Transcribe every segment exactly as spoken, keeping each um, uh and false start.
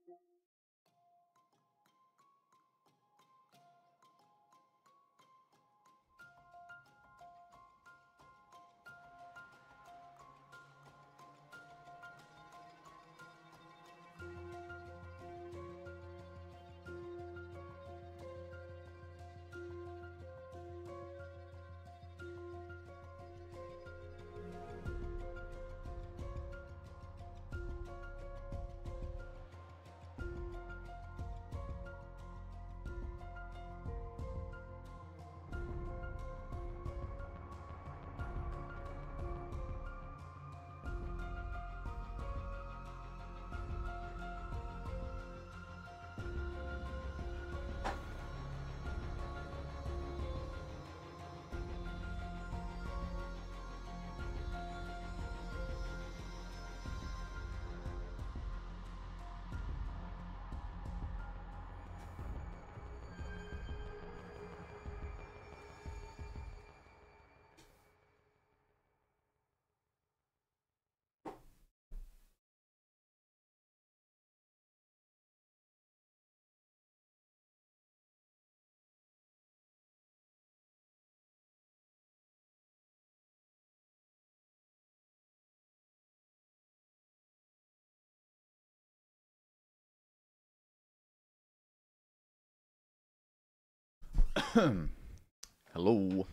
Hello.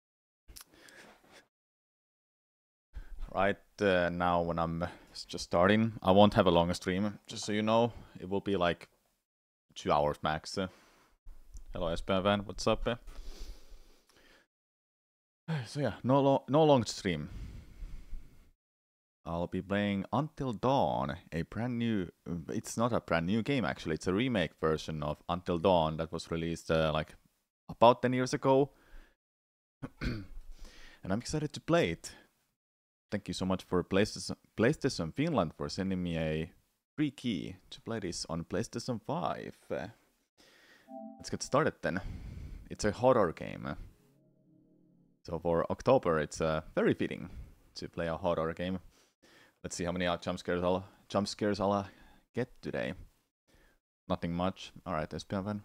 Right uh, now, when I'm just starting, I won't have a long stream. Just so you know, it will be like two hours max. Uh, hello, Espen Van. What's up? Uh? So yeah, no lo no long stream. I'll be playing Until Dawn, a brand new. It's not a brand new game actually. It's a remake version of Until Dawn that was released uh, like about ten years ago, and I'm excited to play it. Thank you so much for PlayStation, PlayStation Finland for sending me a free key to play this on PlayStation five. Uh, let's get started then. It's a horror game. So for October, it's uh, very fitting to play a horror game. Let's see how many uh, jump scares I'll jump scares I'll uh, get today. Nothing much. All right, Espiaven.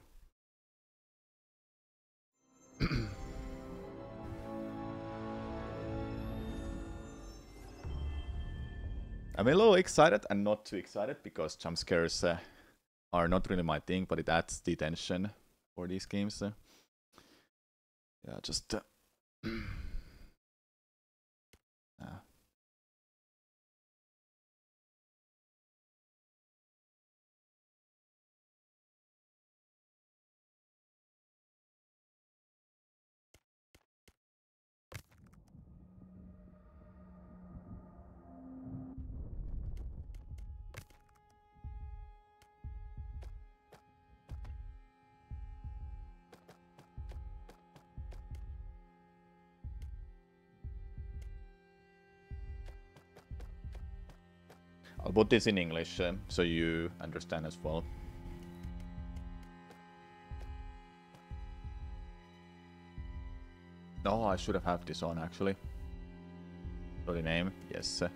I'm a little excited and not too excited because jump scares uh, are not really my thing, but it adds the tension for these games. Uh. Yeah, just. Uh, uh. I'll put this in English uh, so you understand as well. No, I should have had this on actually. So the name, yes. Uh.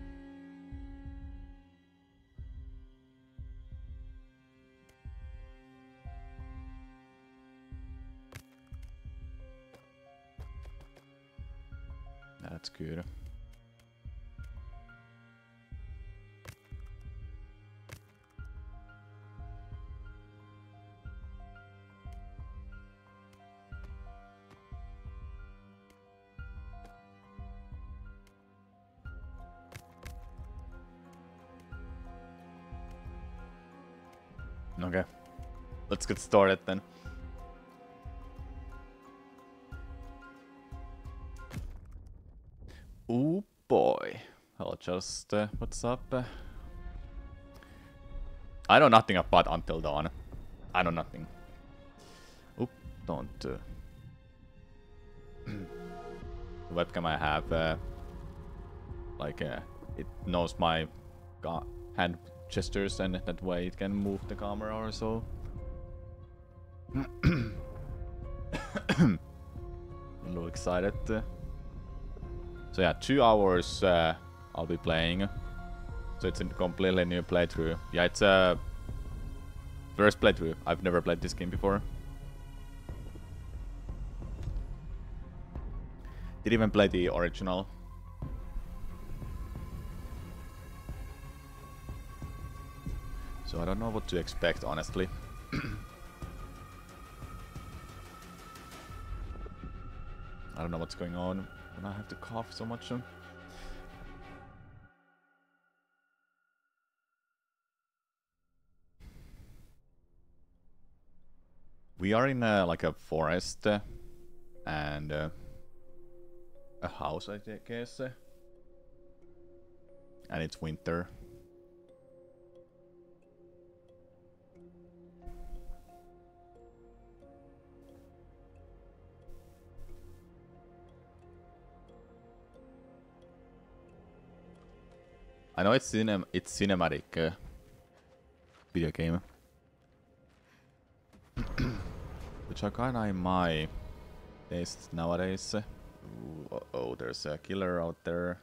That's good. Okay, let's get started then. Oh boy. I'll just, uh, what's up? Uh, I know nothing about Until Dawn. I know nothing. Oop, don't. Uh... the webcam I have, uh, like, uh, it knows my hand gestures and that way it can move the camera or so. I'm a little excited. Uh... So yeah, two hours uh, I'll be playing. So it's a completely new playthrough. Yeah, it's a First playthrough. I've never played this game before. Didn't even play the original. So I don't know what to expect, honestly. I don't know what's going on when I have to cough so much. We are in a, like a forest uh, and uh, a house, I guess. Uh, and it's winter. I know it's cinem it's cinematic uh, video game, which I kinda in my taste nowadays. Ooh, uh oh, there's a killer out there.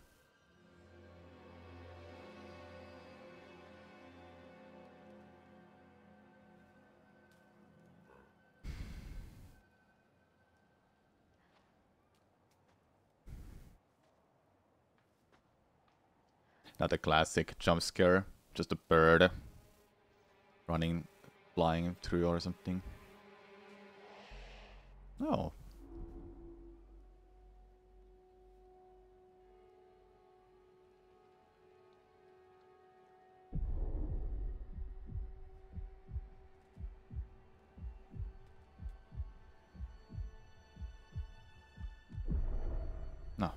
Not a classic jump scare, just a bird running, flying through or something. Oh. No.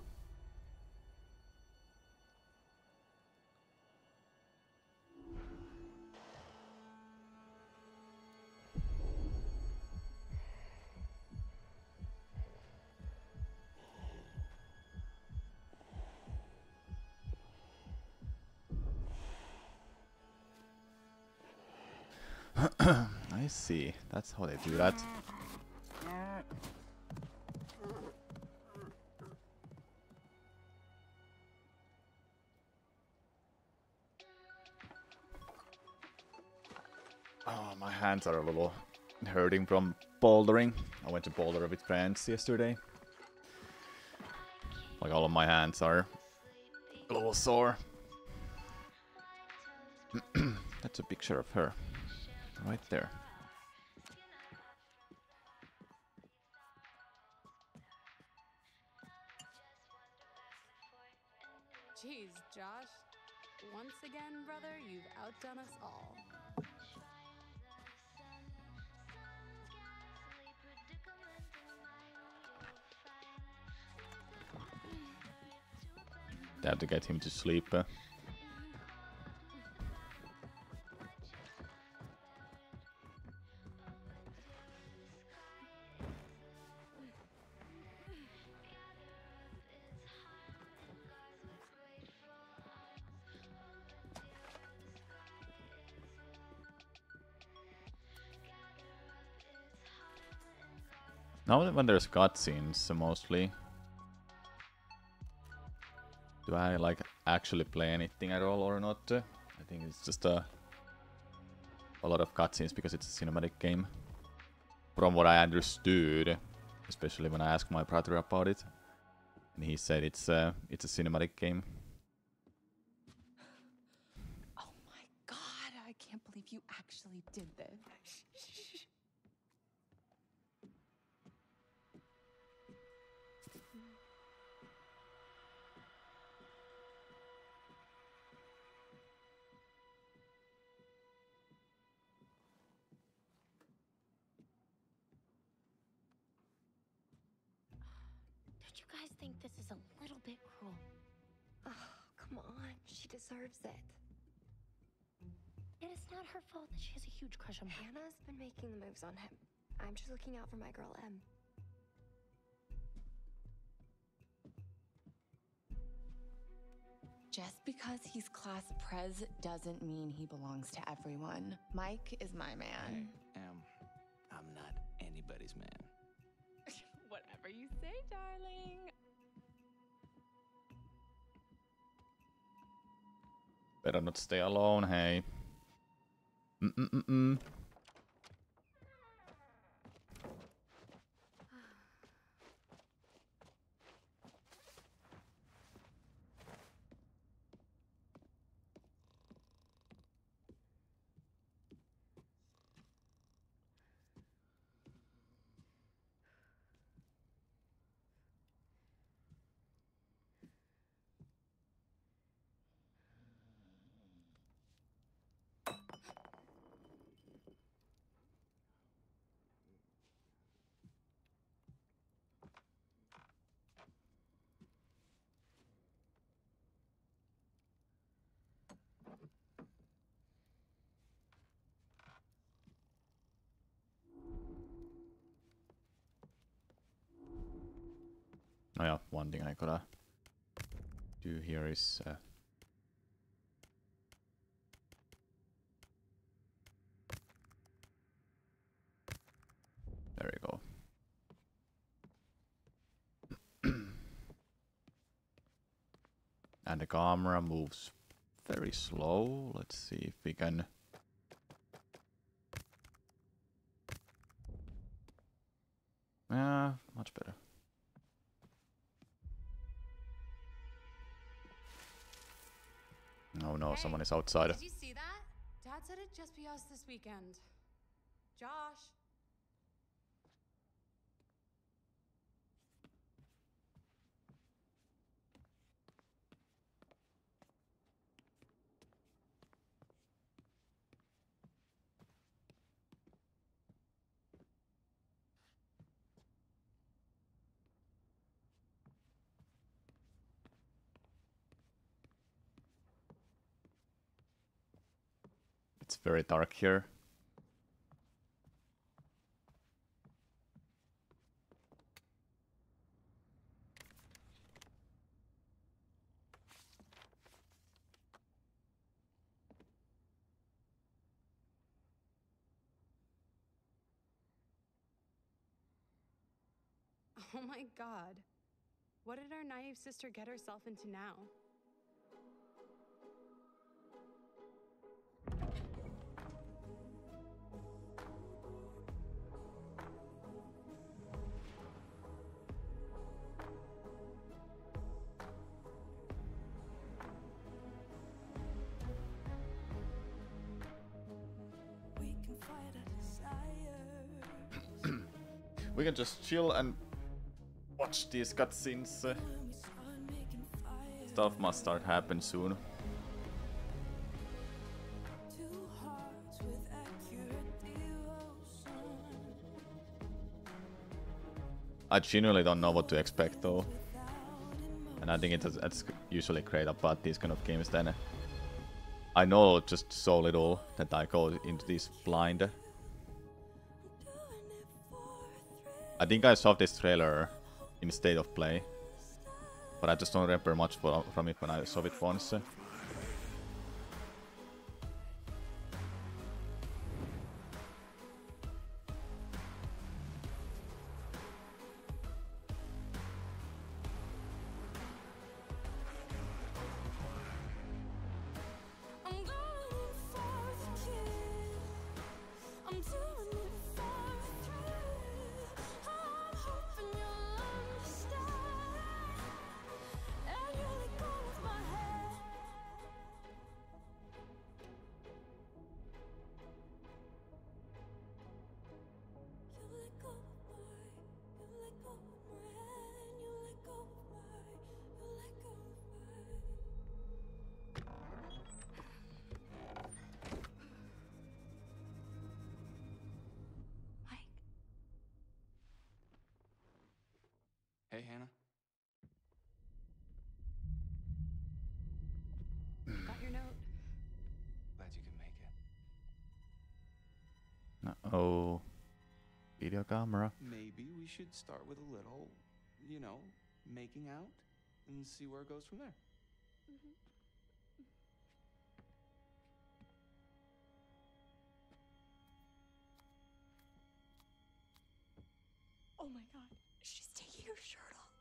I see. That's how they do that. Oh, my hands are a little hurting from bouldering. I went to boulder with friends yesterday. Like all of my hands are a little sore. That's a picture of her. Right there. Jeez, Josh. Once again, brother, you've outdone us all. They have to get him to sleep. Uh. Now when there's cutscenes, mostly. Do I like actually play anything at all or not? I think it's just a a lot of cutscenes because it's a cinematic game. From what I understood, especially when I asked my brother about it, and he said it's a it's a cinematic game. Oh my god! I can't believe you actually did this. Don't you guys think this is a little bit cruel? Oh, come on. She deserves it. And it's not her fault that she has a huge crush on Mike. Hannah's been making the moves on him. I'm just looking out for my girl, Em. Just because he's class prez doesn't mean he belongs to everyone. Mike is my man. Hey, Em, I'm not anybody's man. Whatever you say, darling. Better not stay alone, hey. Mm-mm-mm-mm. Oh yeah, one thing I gotta do here is uh, there we go. And the camera moves very slow. Let's see if we can. Yeah, much better. Oh no, Hey, someone is outside. Did you see that? Dad said it'd just be us this weekend. Josh. It's very dark here. Oh my god. What did our naive sister get herself into now? We can just chill and watch these cutscenes. Uh, stuff must start happen soon. I genuinely don't know what to expect though. And I think it is, it's usually great about these kind of games then. I know just so little that I go into this blind. I think I saw this trailer in State of Play, but I just don't remember much for, from it when I saw it once. Hey, Hannah. Got your note? Glad you can make it. Uh-oh. Video camera. Maybe we should start with a little, you know, making out and see where it goes from there. Mm-hmm. Oh my god, she's taking her shirt off.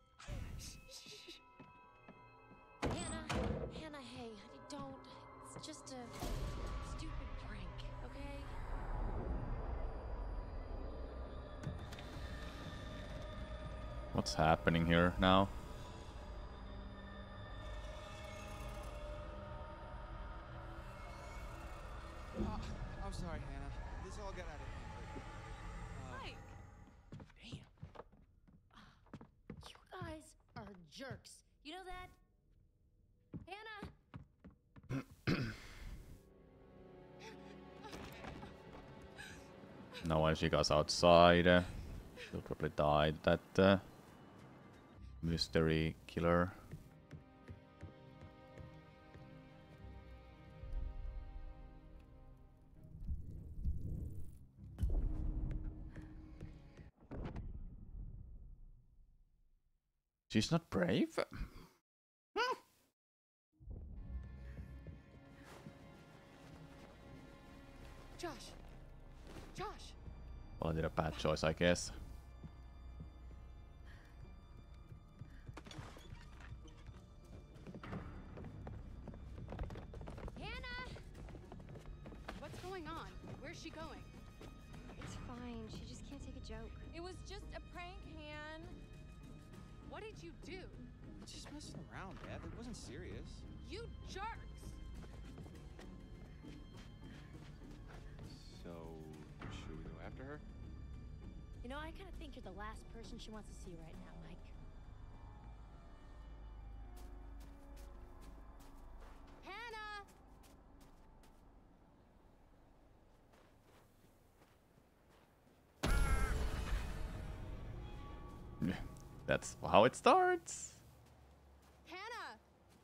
Hannah, Hannah, hey, honey, don't. It's just a stupid prank, okay? What's happening here now? Uh, I'm sorry, Hannah. This all got out of hand. Uh, Mike! Damn. You guys are jerks. You know that? Hannah! Now when she goes outside, uh, she'll probably die. That uh, mystery killer. She's not brave? Hmm. Josh. Josh. Well, I did a bad choice, I guess. Hannah! What's going on? Where's she going? It's fine. She just can't take a joke. It was just a prank, Han. What did you do? Just messing around, Beth. It wasn't serious. You jerks! So, should we go after her? You know, I kind of think you're the last person she wants to see right now, Mike. Hannah! That's how it starts. Hannah!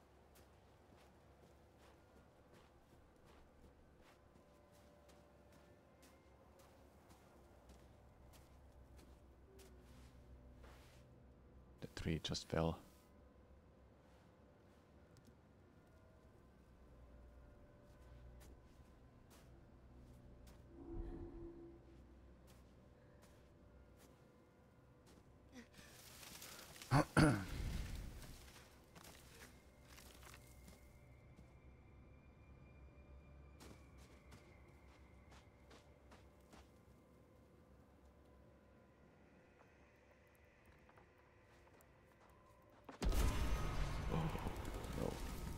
The tree just fell. No.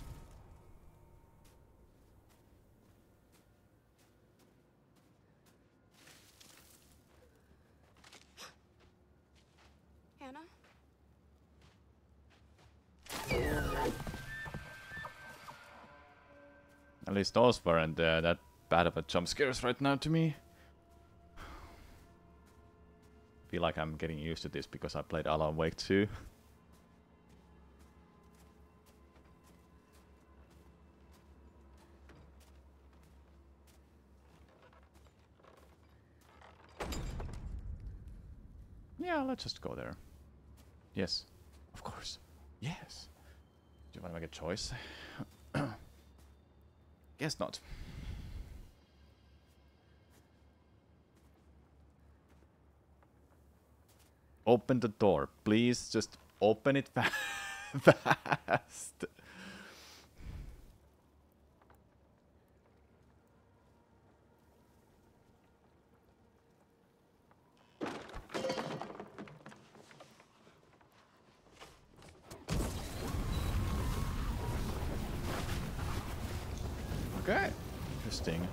Hannah? At least those weren't uh, that bad of a jump scares right now to me. Feel like I'm getting used to this because I played Alan Wake two. Yeah, let's just go there. Yes, of course. Yes. Do you want to make a choice? Guess not. Open the door. Please just open it fa fast. Okay, interesting.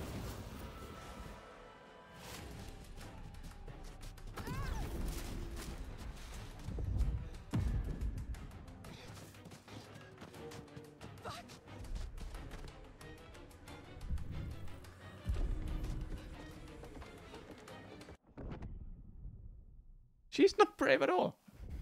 She's not brave at all.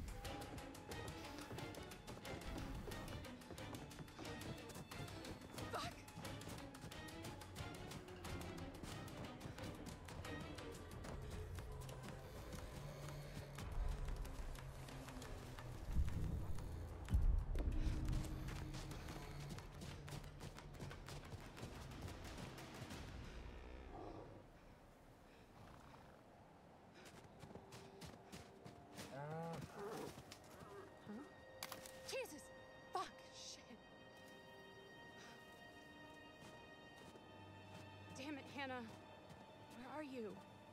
Jesus! Fuck! Shit! Damn it, Hannah. Where are you?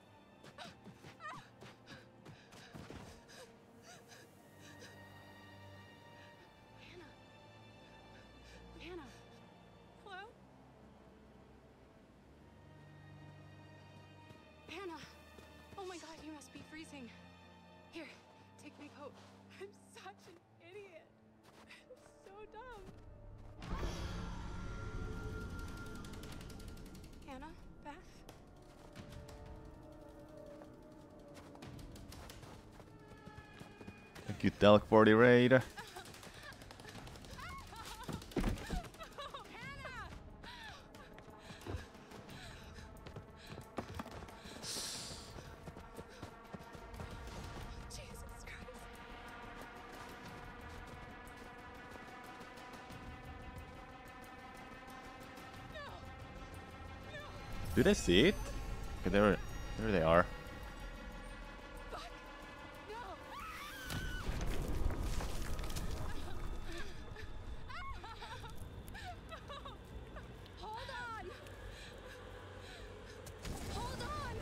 Hannah. Hannah. Hello? Hannah. Oh my god, you must be freezing. Here, take my coat. I'm such an idiot. So dumb. Hannah? Beth? Thank you, Telk, for the raid. Jesus Christ. Do they see it? Okay, there, there they are. Fuck! No! Hold on! Hold on!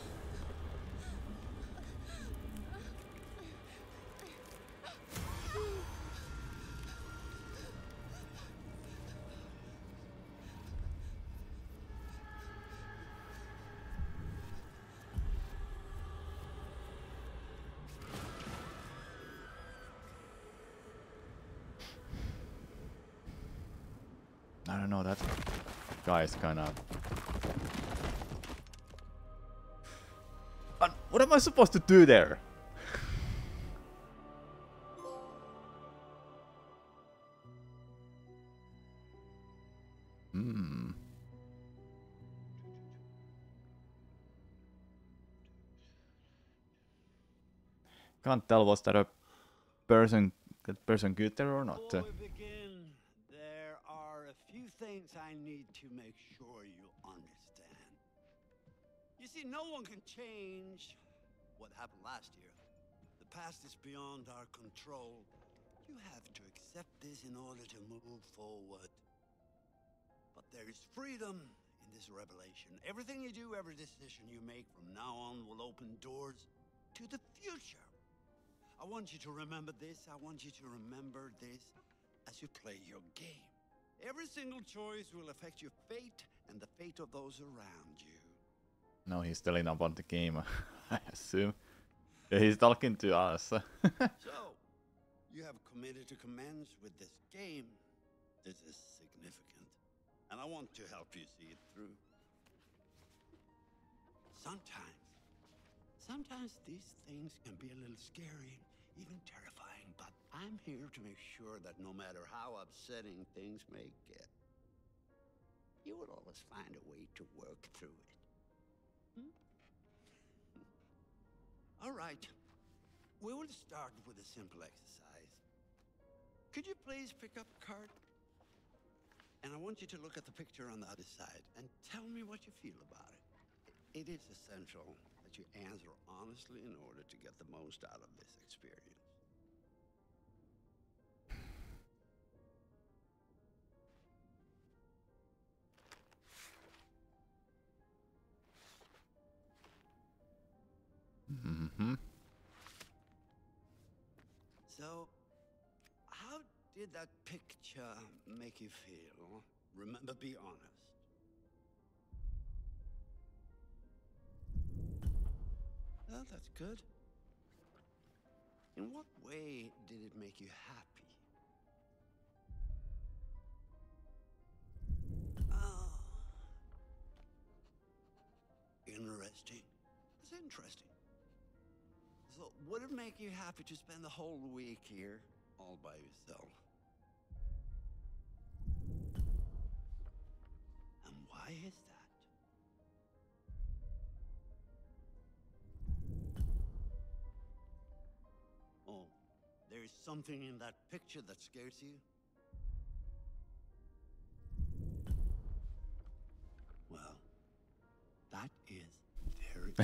I don't know, that guy's kinda... Uh, what am I supposed to do there? Hmm. Can't tell, was that a person, that person good there or not? Before we begin, there are a few things I need to make sure you understand. You see, no one can change what happened last year. The past is beyond our control. You have to accept this in order to move forward. But there is freedom in this revelation. Everything you do, every decision you make from now on will open doors to the future. I want you to remember this. I want you to remember this as you play your game. Every single choice will affect your fate and the fate of those around you. No, he's telling about the game, I assume. Yeah, he's talking to us. So, you have committed to commence with this game. This is significant, and I want to help you see it through. Sometimes, sometimes these things can be a little scary, even terrifying, but I'm here to make sure that no matter how upsetting things may get, you will always find a way to work through it. Hmm? All right. We will start with a simple exercise. Could you please pick up a card? And I want you to look at the picture on the other side and tell me what you feel about it. It is essential that you answer honestly in order to get the most out of this experience. Mm-hmm. So, how did that picture make you feel? Remember, be honest. Well, that's good. In what way did it make you happy? Oh. Interesting. It's interesting. So, would it make you happy to spend the whole week here all by yourself? And why is that? Oh, there is something in that picture that scares you? Well, that is very...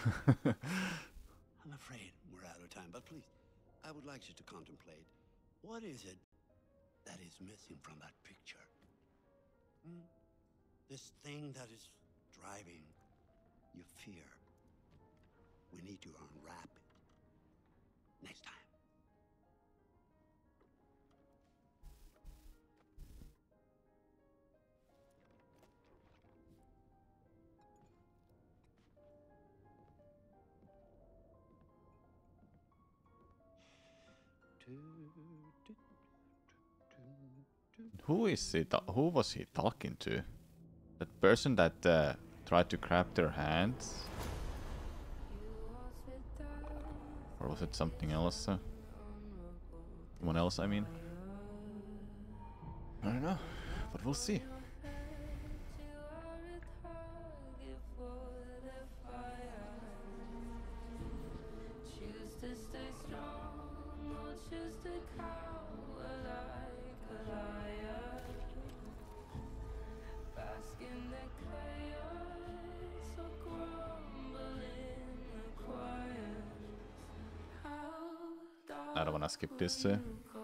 I'm afraid we're out of time, but please, I would like you to contemplate. What is it that is missing from that picture? Hmm? This thing that is driving your fear. We need to unwrap it. Next time. Who is he? ta- Who was he talking to? That person that uh, tried to grab their hands? Or was it something else? Uh, someone else, I mean? I don't know, but we'll see. gonna skip this. Uh,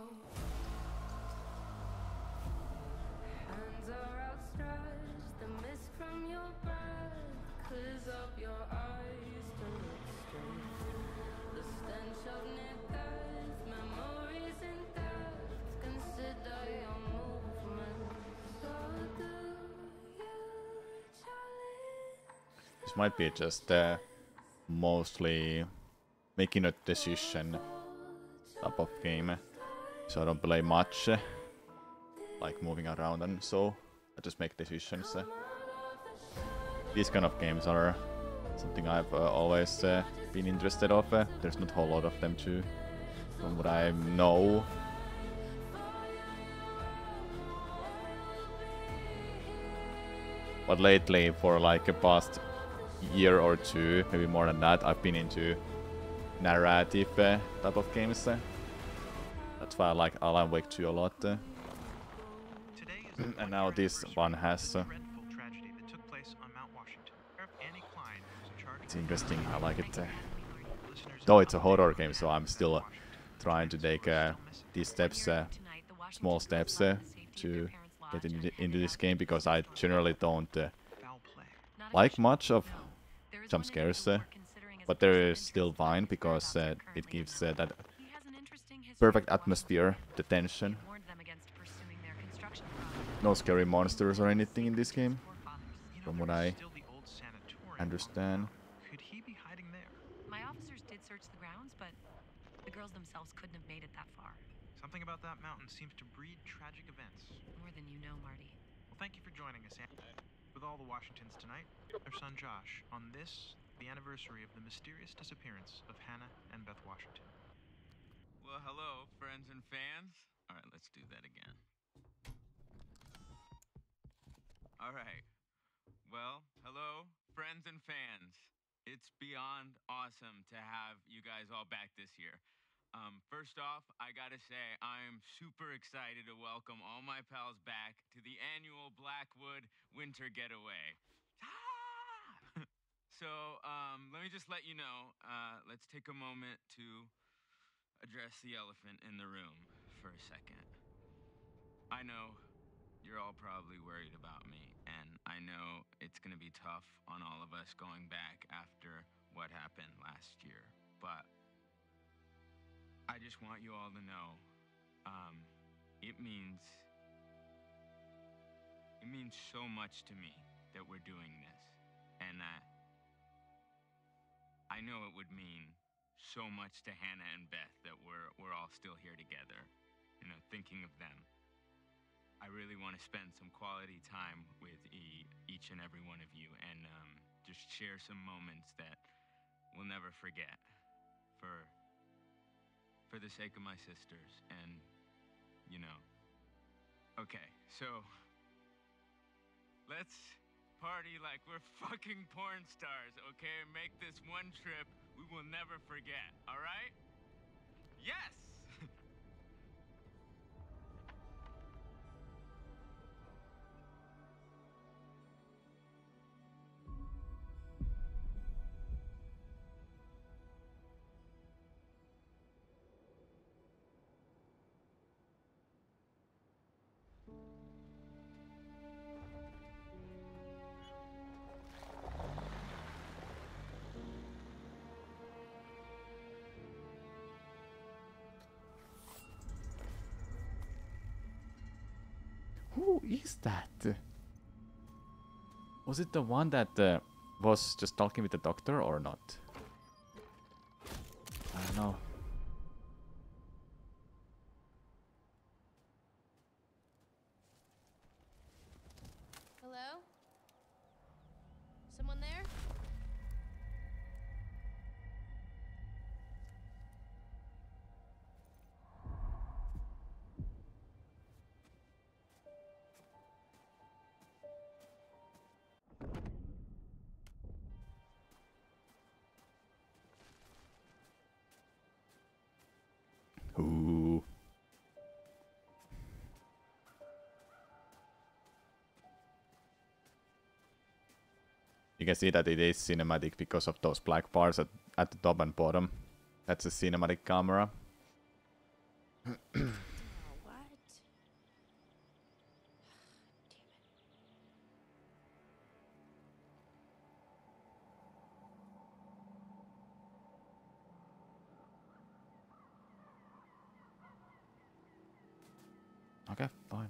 this might be just uh, mostly making a decision type of game, so I don't play much, uh, like moving around, and so I just make decisions. Uh. These kind of games are something I've uh, always uh, been interested of. Uh, there's not a whole lot of them too, from what I know. But lately, for like a past year or two, maybe more than that, I've been into narrative uh, type of games. Uh. That's why I like Alan Wake two a lot. Uh. And now this one has. Uh, it's interesting, I like it. Uh, though it's a horror game, so I'm still uh, trying to take uh, these steps, uh, small steps, uh, to get into, into this game, because I generally don't uh, like much of jump scares, uh, but they're still fine because uh, it gives uh, that perfect atmosphere, the tension. No scary monsters or anything in this game, from what I understand. Could he be hiding there? My officers did search the grounds, but the girls themselves couldn't have made it that far. Something about that mountain seems to breed tragic events. More than you know, Marty. Well, thank you for joining us, Anne. With all the Washingtons tonight, their son Josh, on this, the anniversary of the mysterious disappearance of Hannah and Beth Washington. Well, hello, friends and fans. All right, let's do that again. All right. Well, hello, friends and fans. It's beyond awesome to have you guys all back this year. Um, first off, I gotta say, I'm super excited to welcome all my pals back to the annual Blackwood Winter Getaway. Ah! So, um, let me just let you know, uh, let's take a moment to address the elephant in the room for a second. I know you're all probably worried about me, and I know it's gonna be tough on all of us going back after what happened last year, but I just want you all to know, um, it means, it means so much to me that we're doing this, and that I know it would mean so much to Hannah and Beth that we're, we're all still here together, you know, thinking of them. I really want to spend some quality time with e each and every one of you, and um, just share some moments that we'll never forget for for the sake of my sisters, and you know. Okay, so let's party like we're fucking porn stars, okay? Make this one trip we will never forget, all right? Yes! Who is that? Was it the one that uh, was just talking with the doctor or not? I don't know. Hello? Someone there? Ooh. You can see that it is cinematic because of those black bars at, at the top and bottom. That's a cinematic camera. what? Okay, fine.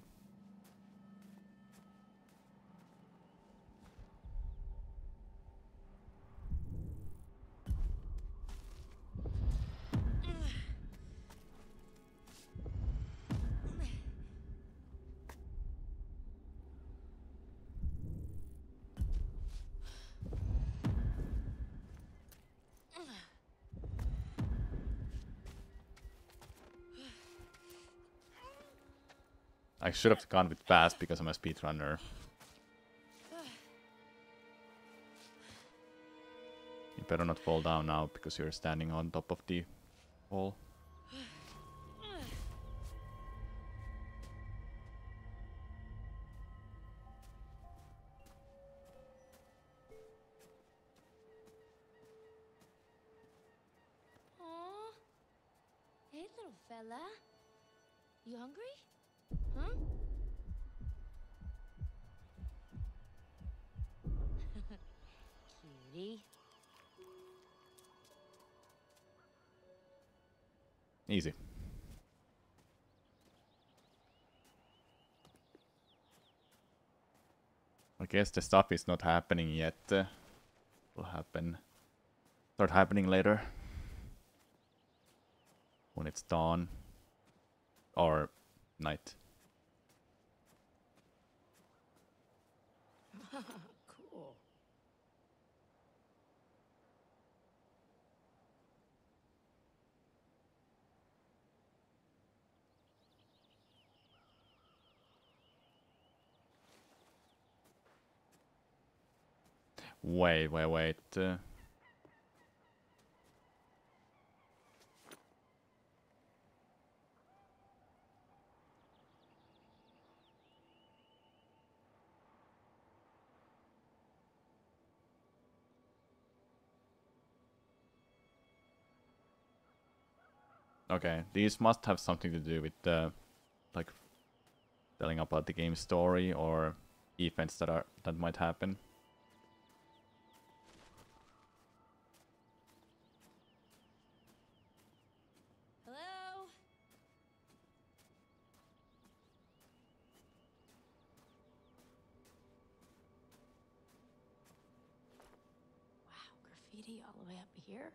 I should have gone with fast because I'm a speedrunner. You better not fall down now because you're standing on top of the wall. Aw. Hey, little fella. You hungry? Huh? Cutie. Easy. I guess the stuff is not happening yet. Uh, will happen. Start happening later. When it's dawn. Or night. Cool. Wait, wait, wait. Uh, Okay, these must have something to do with uh, like telling about the game story or events that are that might happen. Hello? Wow, graffiti all the way up here?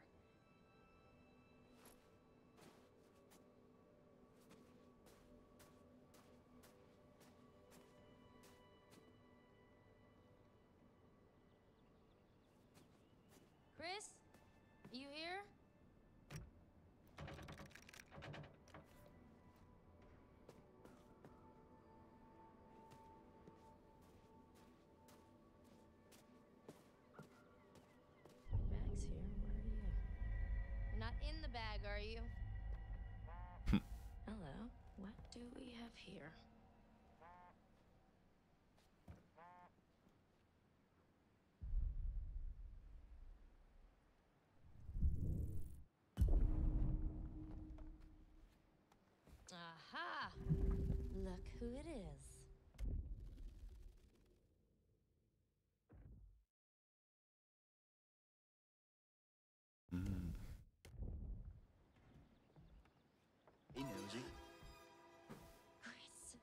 Chris? You here? Bag's here. Where are you? You're not in the bag, are you? Hello. What do we have here? Aha! Look who it is. Mm. Hey, Nosy. Chris.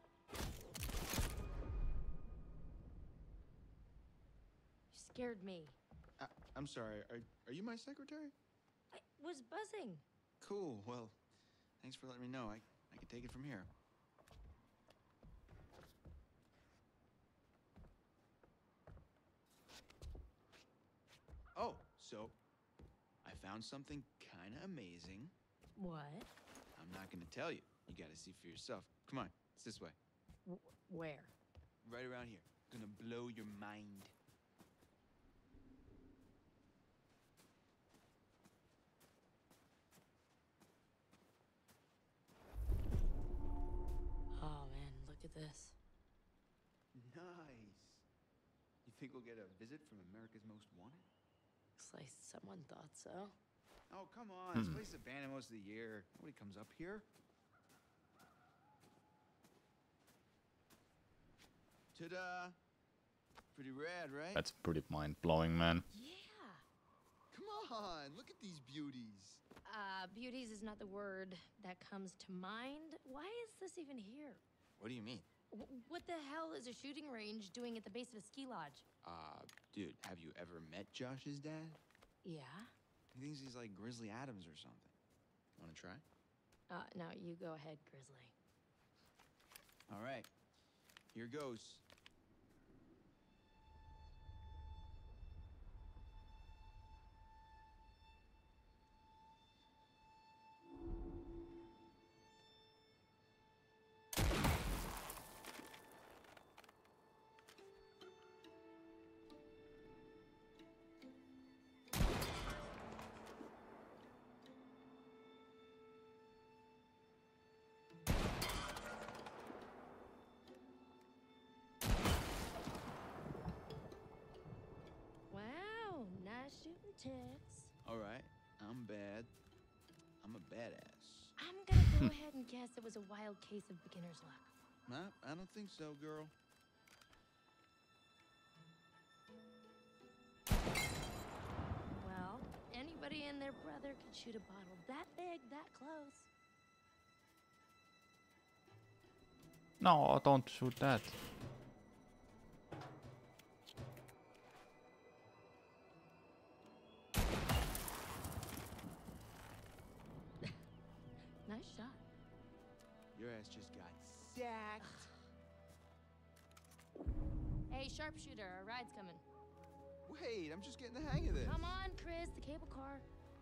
You scared me. I, I'm sorry. Are, are you my secretary? I was buzzing. Cool. Well, thanks for letting me know. I, I can take it from here. Oh, so I found something kind of amazing. What? I'm not going to tell you. You got to see for yourself. Come on, it's this way. W where? Right around here. Gonna blow your mind. Oh man, look at this. Nice. You think we'll get a visit from America's Most Wanted? Looks like someone thought so. Oh, come on. This Hmm. place is abandoned most of the year. Nobody comes up here. Ta-da! Pretty rad, right? That's pretty mind-blowing, man. Yeah. Come on, look at these beauties. Uh, beauties is not the word that comes to mind. Why is this even here? What do you mean? W what the hell is a shooting range doing at the base of a ski lodge? Uh, dude, have you ever met Josh's dad? Yeah. He thinks he's like Grizzly Adams or something. Wanna try? Uh, no, you go ahead, Grizzly. All right, here goes. Wow, nice shooting, Tex. All right, I'm bad. I'm a badass. I'm gonna go ahead and guess it was a wild case of beginner's luck. Nah, I don't think so, girl. Well, anybody and their brother could shoot a bottle that big, that close. No, don't shoot that. Nice shot. Your ass just got sacked. Hey, sharpshooter, our ride's coming. Wait, I'm just getting the hang of this. Come on, Chris, the cable car.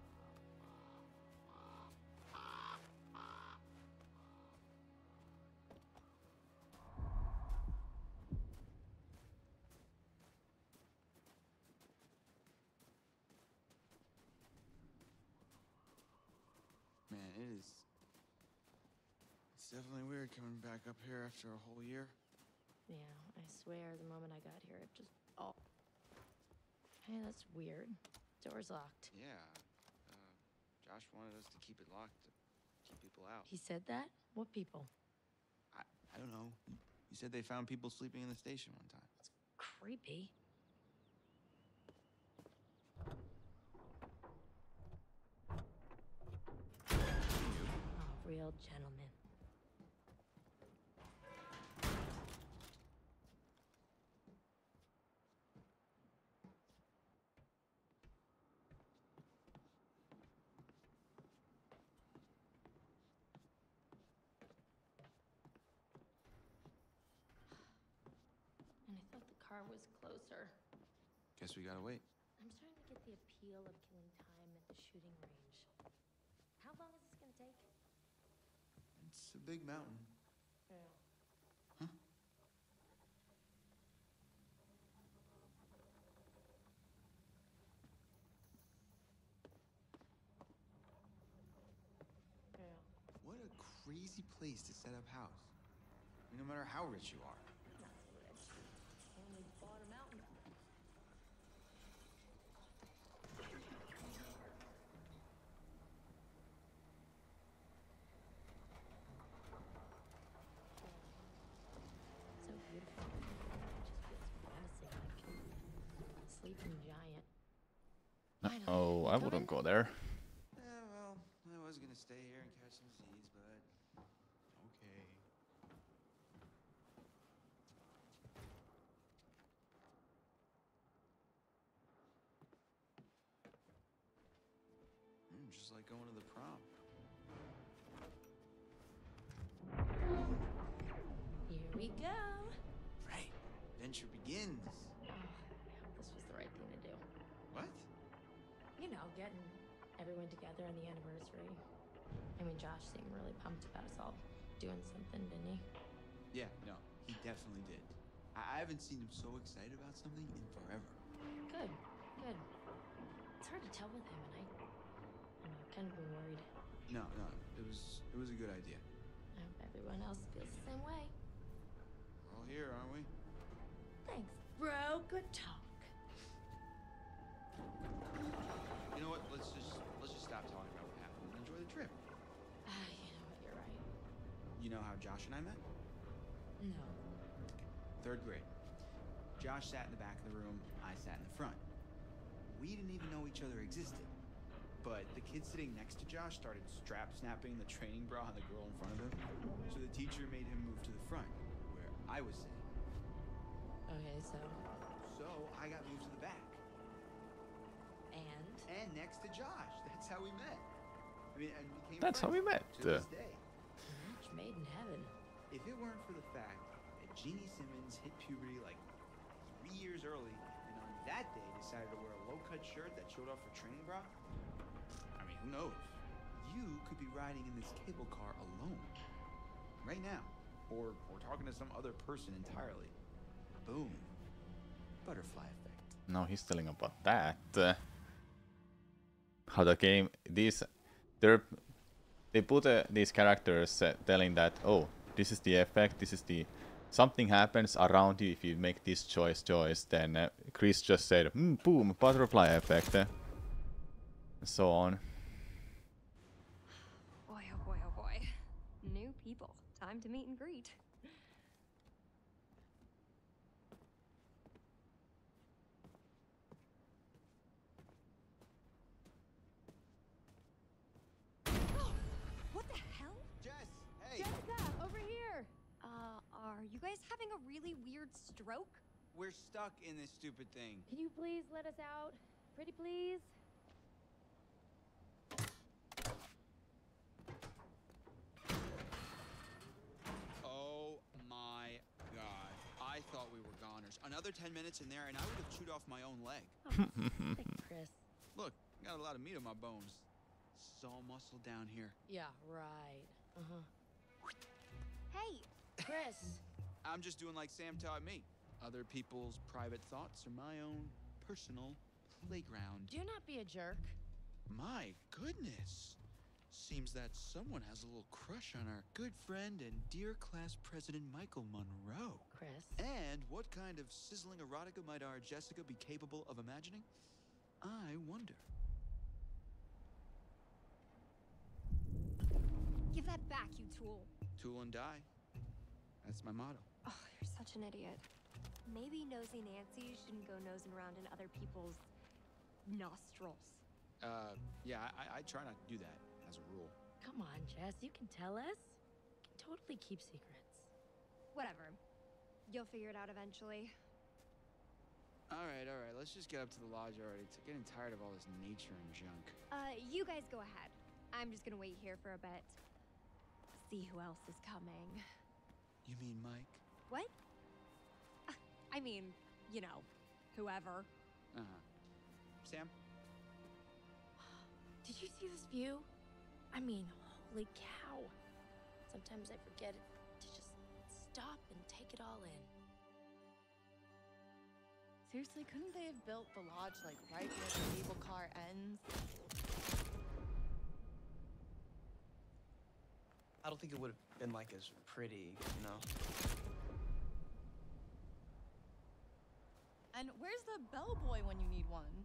Man, it is. It's definitely weird coming back up here after a whole year. Yeah, I swear the moment I got here, it just all. Hey, that's weird. Door's locked. Yeah. Uh, Josh wanted us to keep it locked to keep people out. He said that? What people? I, I don't know. He said they found people sleeping in the station one time. It's creepy. Oh, real gentleman. And I thought the car was closer. Guess we gotta wait. I'm starting to get the appeal of killing time at the shooting range. How long is this gonna take? It's a big mountain. Yeah. Huh? Yeah. What a crazy place to set up house. I mean, no matter how rich you are. Not rich. Only bought a mountain. So beautiful. It just feels menacing, like a sleeping giant. Oh, I wouldn't go there. Yeah, well, I was gonna stay here and catch some seeds, but okay. Mm, just like going to the prom. Here we go. Right. Adventure begins. Oh, I hope this was the right thing to do. What? You know, getting everyone together on the anniversary. I mean, Josh seemed really pumped about us all doing something, didn't he? Yeah, no, he definitely did. I, I haven't seen him so excited about something in forever. Good, good. It's hard to tell with him, and I, I don't know, I've kind of been worried. No, no, it was it was a good idea. I hope everyone else feels the same way. We're all here, aren't we? Thanks, bro. Good talk. You know what? Let's just let's just stop talking about what happened and enjoy the trip. Ah, you know what? You're right. You know how Josh and I met? No. third grade. Josh sat in the back of the room, I sat in the front. We didn't even know each other existed. But the kid sitting next to Josh started strap snapping the training bra on the girl in front of him. So the teacher made him move to the front, where I was sitting. Okay, so. So I got moved to the back. And? And next to Josh. That's how we met. I mean, and became That's how we met. To this day. Match made in heaven. If it weren't for the fact that Jeannie Simmons hit puberty like three years early, and on that day decided to wear a low-cut shirt that showed off her training bra, I mean, who knows? You could be riding in this cable car alone. Right now. Or, or talking to some other person entirely. Boom. Butterfly effect. No, he's telling about that. Uh, how the game, these, they're, they put uh, these characters uh, telling that, oh, this is the effect, this is the, something happens around you if you make this choice, choice, then uh, Chris just said, mm, boom, butterfly effect, uh, and so on. Boy, oh boy, oh boy. New people. Time to meet and greet. What the hell? Jess, hey! Jessica, over here! Uh, are you guys having a really weird stroke? We're stuck in this stupid thing. Can you please let us out? Pretty please? Oh my god. I thought we were goners. Another ten minutes in there and I would have chewed off my own leg. Oh, sick, Chris. Look, got a lot of meat on my bones. It's all muscle down here. Yeah, right. Uh-huh. Hey! Chris! I'm just doing like Sam taught me. Other people's private thoughts are my own personal playground. Do not be a jerk. My goodness. Seems that someone has a little crush on our good friend and dear class president Michael Monroe. Chris. And what kind of sizzling erotica might our Jessica be capable of imagining? I wonder. Give that back, you tool. Tool and die. That's my motto. Oh, you're such an idiot. Maybe Nosy Nancy shouldn't go nosing around in other people's nostrils. Uh, yeah, I, I try not to do that, as a rule. Come on, Jess. You can tell us. You can totally keep secrets. Whatever. You'll figure it out eventually. All right, all right. Let's just get up to the lodge already. It's getting tired of all this nature and junk. Uh, you guys go ahead. I'm just gonna wait here for a bit. See who else is coming. You mean Mike? What? Uh, I mean, you know, whoever. Uh-huh. Sam? Did you see this view? I mean, holy cow. Sometimes I forget to just stop and take it all in. Seriously, couldn't they have built the lodge like right where the cable car ends? I don't think it would have been like as pretty, you know? And where's the bellboy when you need one?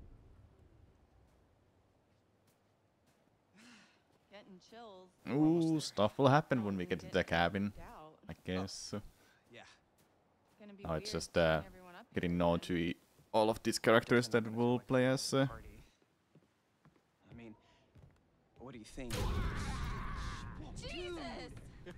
Getting chills. Ooh, stuff will happen when we get to the cabin, I guess. Oh. Yeah. Gonna be Now it's weird just uh, seeing everyone up getting here. known to e- all of these characters that will play as. Uh, I mean, what do you think? Jesus!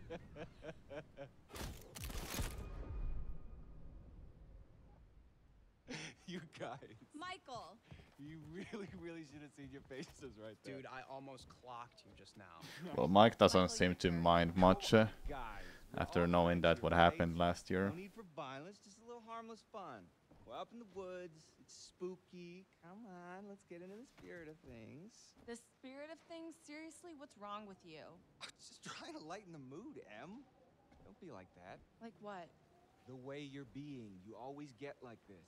You guys. Michael! You really, really should have seen your faces right there. Dude, I almost clocked you just now. well, Mike doesn't seem to mind much uh, after knowing that what happened last year. No need for violence, just a little harmless fun. We're up in the woods, it's spooky. Come on, let's get into the spirit of things. The spirit of things? Seriously, what's wrong with you? Just trying to lighten the mood, Em. Don't be like that. Like what? The way you're being, you always get like this.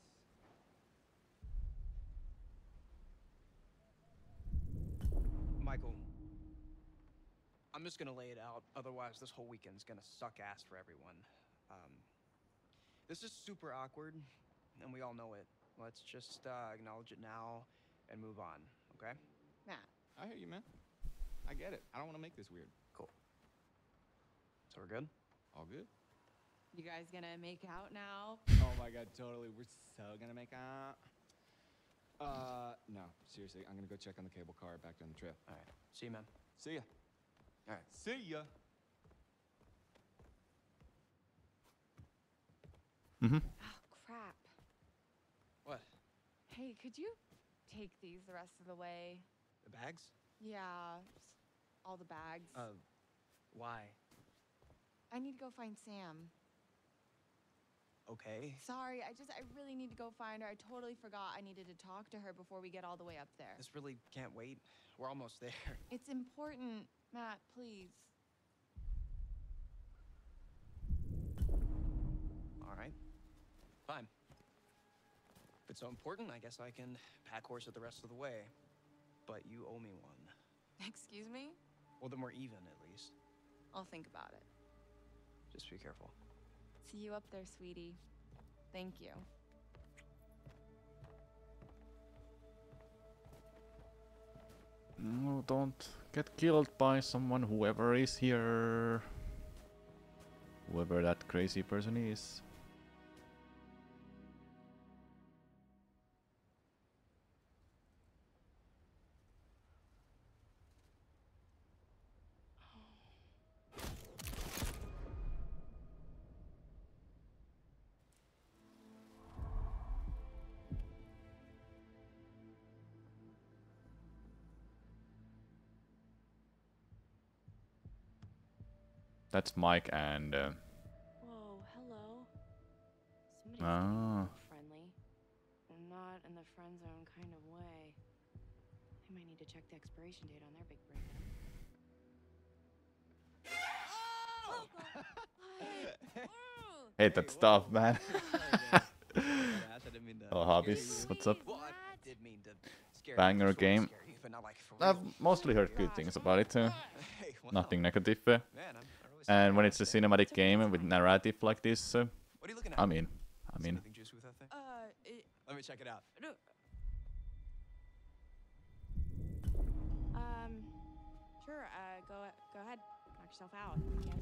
Michael, I'm just gonna lay it out. Otherwise, this whole weekend's gonna suck ass for everyone. Um, this is super awkward, and we all know it. Let's just uh, acknowledge it now and move on, okay? Nah, I hear you, man. I get it. I don't want to make this weird. Cool. So we're good? All good? You guys gonna make out now? Oh my god, totally. We're so gonna make out. Uh, no, seriously, I'm gonna go check on the cable car back down the trail. All right. See you, man. See ya. All right. See ya. Mm-hmm. Oh, crap. What? Hey, could you take these the rest of the way? The bags? Yeah, just all the bags. Uh, why? I need to go find Sam. Okay. Sorry, I just, I really need to go find her. I totally forgot I needed to talk to her before we get all the way up there. This really can't wait. We're almost there. It's important, Matt, please. All right. Fine. If it's so important, I guess I can pack horse it the rest of the way. But you owe me one. Excuse me? Well, then we're even, at least. I'll think about it. Just be careful. See you up there, sweetie. Thank you. No, don't get killed by someone, whoever is here. Whoever that crazy person is. That's Mike and. Uh, Whoa, hello. Somebody's ah. friendly. And not in the friend zone kind of way. I might need to check the expiration date on their big break. Hate that stuff, man. Oh, hobbies. What's up? Well, I did mean to scare you, Banger sort of game. scare you, but not like for I've real. mostly heard good things about it. Uh, Hey, well, nothing negative. Uh, man, I'm, I'm really sorry. and when it's a cinematic game with narrative like this, uh, What are you looking at? I mean, I See mean, anything juicy with that thing? Uh, it, Let me check it out. No. Um, sure, uh, go, go ahead. Knock yourself out, I guess.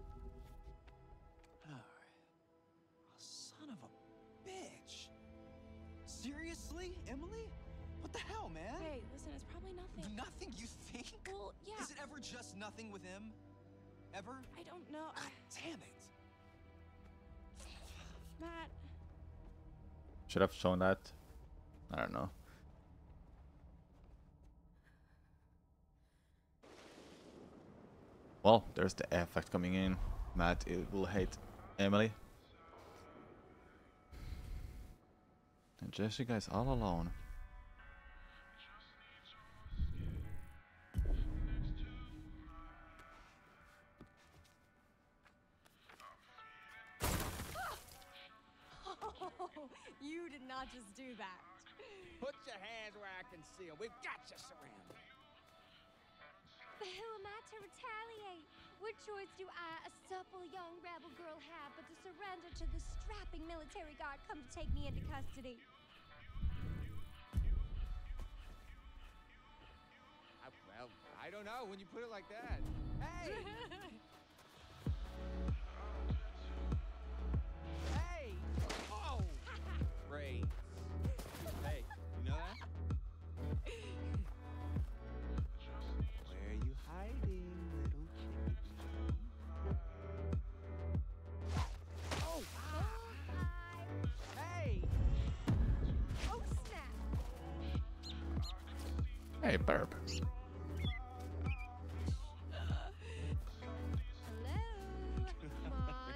All right. Oh, son of a bitch. Seriously, Emily? What the hell, man? Hey, listen, it's probably nothing. Nothing, you think? Well, yeah. Is it ever just nothing with him? Ever? I don't know. God damn it. Matt. should have shown that. I don't know. Well, there's the effect coming in. Matt it will hate Emily. And Jessica is all alone. You did not just do that. Put your hands where I can see them. We've got you surrounded. But who am I to retaliate? What choice do I, a supple young rebel girl, have but to surrender to the strapping military guard come to take me into custody? I, well, I don't know when you put it like that. Hey! Hey! Oh! Great. Hey, you know that? Where are you hiding, little chicken? Oh! Hey! Oh, snap! Hey, burp. Hello? Come on.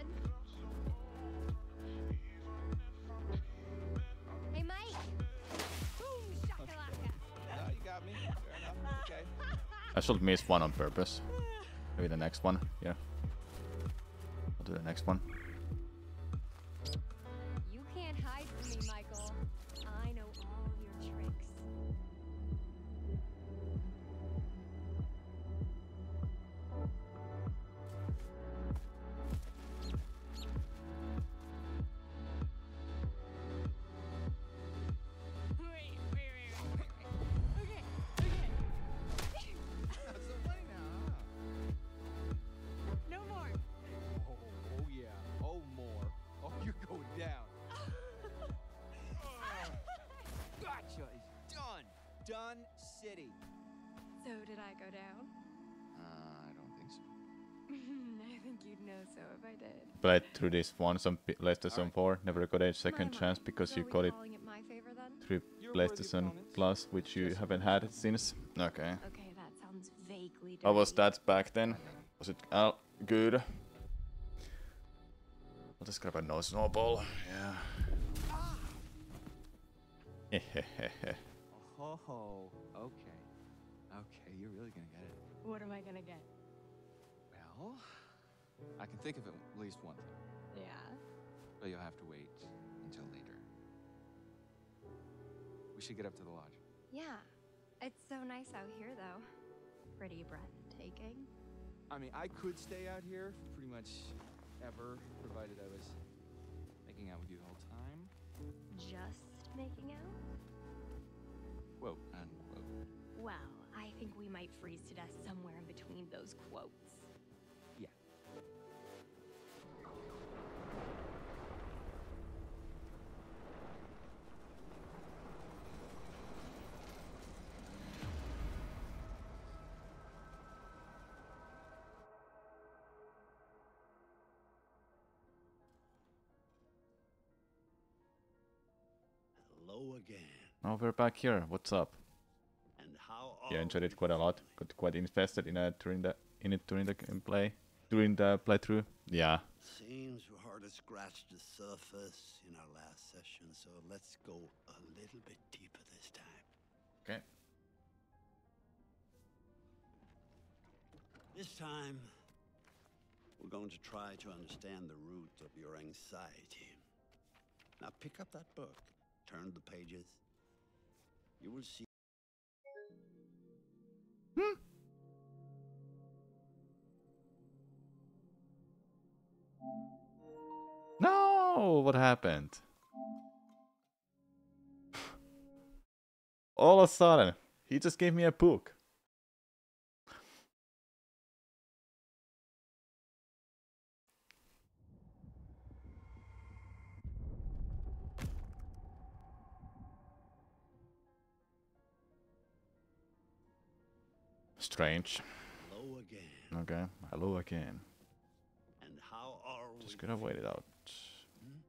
Hey, Mike! Boom, shakalaka! No, you got me. Fair enough. Okay. I should miss one on purpose. Maybe the next one. Yeah. I'll do the next one. You can't hide from me, Michael. I know all your tricks. Wait, wait, wait, wait. Okay, okay. That's so funny now, huh? No more. Oh, oh yeah. city. So did I go down? Uh, I don't think so. I think you'd know so if I did. Played through this once on P- PlayStation four. Never got a second My chance mind. because So you are we got it calling it my favor then? through You're worthy PlayStation opponents. Plus, which you Just haven't had since. Okay. Okay, that sounds vaguely dirty. How was that back then? Was it uh, good? I'll just grab a no snowball. Yeah. Oh, ho, okay. Okay, you're really gonna get it. What am I gonna get? Well, I can think of at least one thing, Yeah. but you'll have to wait until later. We should get up to the lodge. Yeah. It's so nice out here, though. Pretty breathtaking. I mean, I could stay out here pretty much ever, provided I was making out with you the whole time. Just making out? Whoa, and whoa. Well, I think we might freeze to death somewhere in between those quotes. Yeah. Hello again. Oh, we're back here. What's up? And how Yeah, are enjoyed we it quite a lot. feeling? Got quite invested in it during the in it during the gameplay, during the playthrough. Yeah. Seems we hardly scratched the surface in our last session, so let's go a little bit deeper this time. Okay. This time, we're going to try to understand the root of your anxiety. Now pick up that book, turn the pages. You will see. No, what happened? All of a sudden, he just gave me a book. Strange. Hello again. Okay, hello again. And how are we? Just gonna wait it out. Hmm?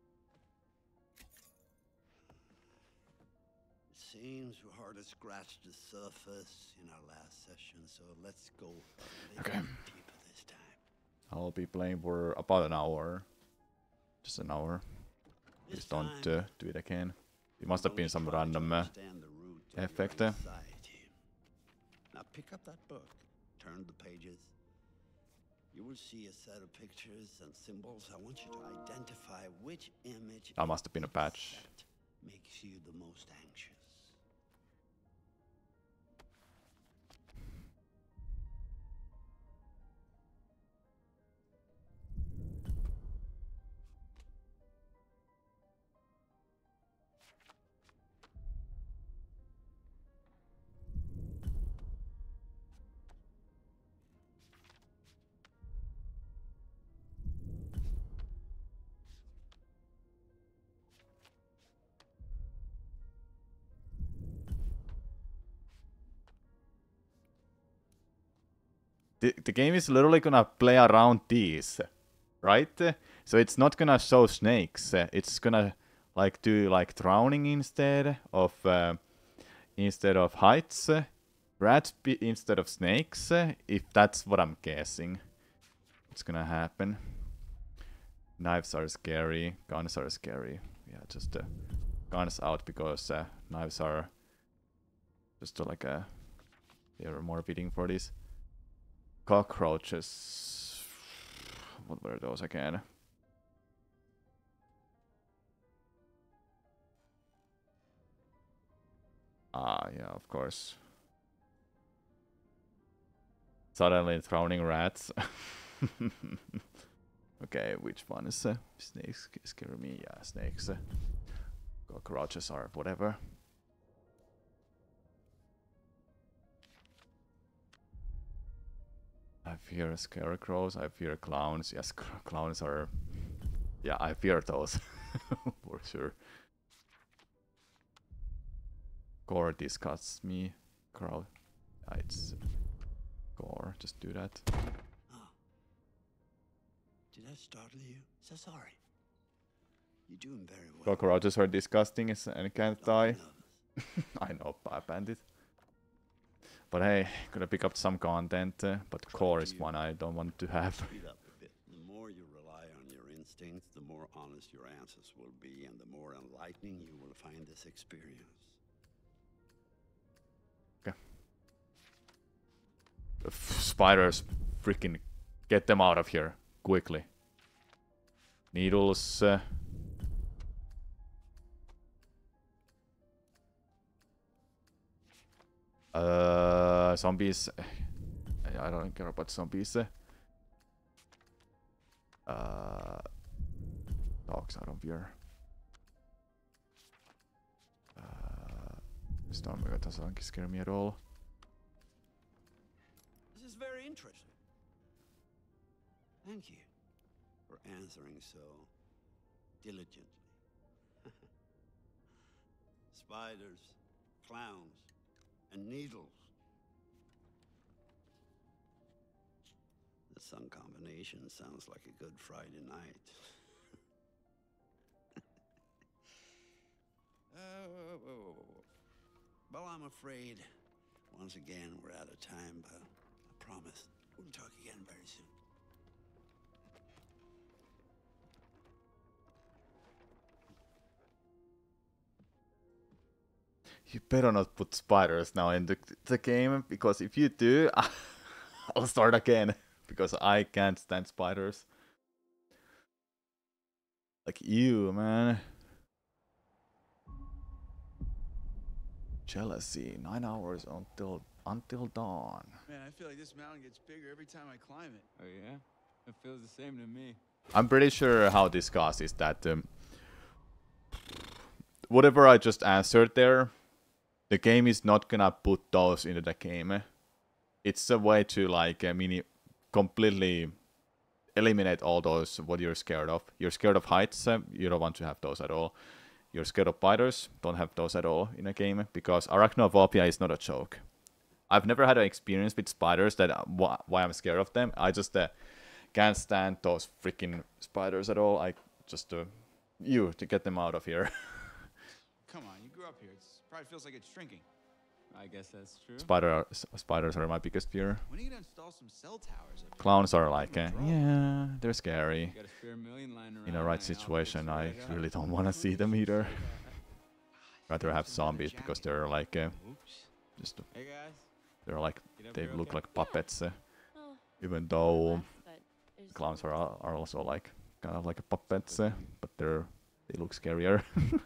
It seems we hardly scratched the surface in our last session, so let's go a little Okay. bit deeper this time. I'll be playing for about an hour. Just an hour. Please This don't time, uh, do it again. It must we're have been going to some try to random uh, understand the root of your effect. uh. anxiety. Now pick up that book, turn the pages. You will see a set of pictures and symbols. I want you to identify which image That must have been a patch. set makes you the most anxious. The, the game is literally gonna play around these, right? So it's not gonna show snakes. It's gonna like do like drowning instead of uh, instead of heights, rats be instead of snakes. If that's what I'm guessing, what's gonna happen? Knives are scary. Guns are scary. Yeah, just uh, guns out because uh, knives are just uh, like a they are more fitting for this. Cockroaches. What were those again? Ah, yeah, of course. Suddenly drowning rats. Okay, which one is uh, snakes scare me? Yeah, snakes. Uh, cockroaches are whatever. I fear scarecrows, I fear clowns. Yes, clowns are... Yeah, I fear those. For sure. Gore disgusts me. Carl. Uh, it's gore. Just do that. Oh. Did I startle you? So sorry. You're doing very well. Cockroaches are disgusting and can't die. I know, Bandit. But hey, gonna pick up some content. Uh, but core is one I don't want to have. Speed up a bit. The more you rely on your instincts, the more honest your answers will be, and the more enlightening you will find this experience. Okay. The spiders, freaking get them out of here quickly. Needles. Uh, Uh, zombies. I don't care about zombies. Uh, dogs out of here. Uh, Stormwind doesn't scare me at all. This is very interesting. Thank you for answering so diligently. Spiders, clowns, and needles. The sun combination sounds like a good Friday night. uh, whoa, whoa, whoa, whoa. Well, I'm afraid once again we're out of time, but I promise we'll talk again very soon. You better not put spiders now in the, the game, because if you do, I'll start again, because I can't stand spiders. Like you, man. Jealousy, nine hours until until dawn. Man, I feel like this mountain gets bigger every time I climb it. Oh yeah? It feels the same to me. I'm pretty sure how this goes is that um, whatever I just answered there, the game is not gonna put those into the game. It's a way to like uh, mini completely eliminate all those what you're scared of. You're scared of heights, uh, you don't want to have those at all. You're scared of spiders, don't have those at all in a game, because arachnophobia is not a joke. I've never had an experience with spiders that uh, wh why I'm scared of them. I just uh, can't stand those freaking spiders at all. I just uh, you to get them out of here. Come on, you grew up here. It probably feels like it's shrinking. I guess that's true. Spider spiders are my biggest fear. When are you gonna install some cell towers up here? Clowns are like, uh, yeah, they're scary. Got a spare million lying around In a right situation, I really don't want to see them either. Rather have zombies because they're like, uh, just, Hey guys. they're like, Get up they here, look okay? like puppets. Uh, Oh, even though but there's clowns are are also like kind of like a puppets, uh, but they're they look scarier.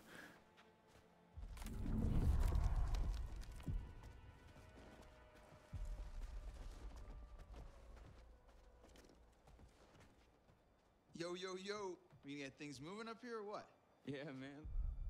Yo, yo, yo. We get things moving up here or what? Yeah, man.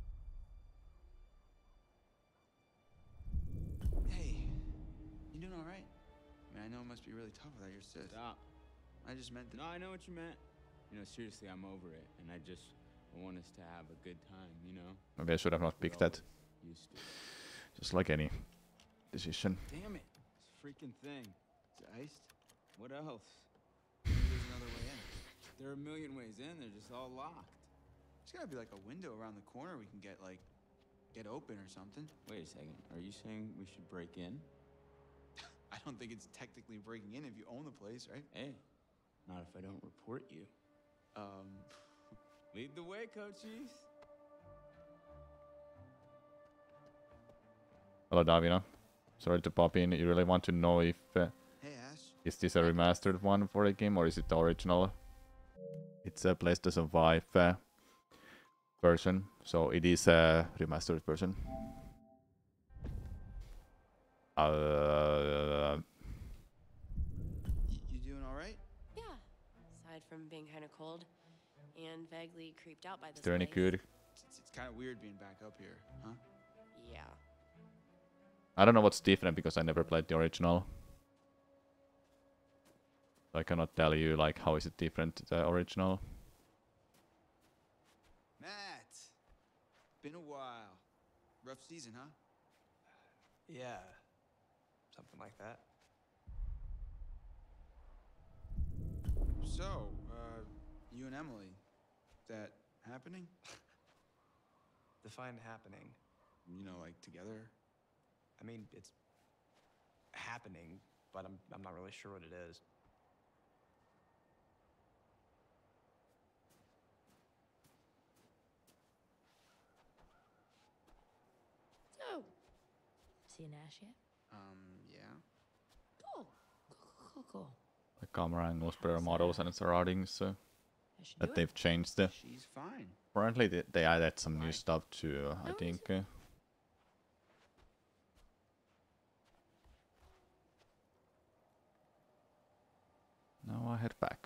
Hey, you doing all right? I mean, I know it must be really tough without your sis. Stop. I just meant that. No, I know what you meant. You know, seriously, I'm over it, and I just want us to have a good time, you know? Maybe I should have not picked that. Used to. Just like any decision. Damn it. This freaking thing. Is it iced? What else? Maybe there's another way in. There are a million ways in, they're just all locked. There's gotta be like a window around the corner we can get, like, get open or something. Wait a second. Are you saying we should break in? I don't think it's technically breaking in if you own the place, right? Hey, not if I don't report you. Um, Lead the way, coachies. Hello, Davina. Sorry to pop in. You really want to know if uh, hey, Ash. is this a remastered one for the game or is it the original? It's a PlayStation five uh, version, so it is a remastered version. Uh, Y you doing all right? Yeah. Aside from being kind of cold and vaguely creeped out by this is there any place. good? It's, it's kind of weird being back up here, huh? Yeah. I don't know what's different because I never played the original. So I cannot tell you like how is it different to the original. Matt, been a while. Rough season, huh? Yeah. something like that. So, uh, you and Emily, that happening? Define happening. You know, like together? I mean, it's happening, but I'm I'm not really sure what it is. So, seen Ash yet? Um, yeah. Cool. Cool, cool, cool. The camera angles, better models, and surroundings. So I should do that it. they've changed. The She's fine. apparently they, they added some new stuff too. I think. Uh, now I head back.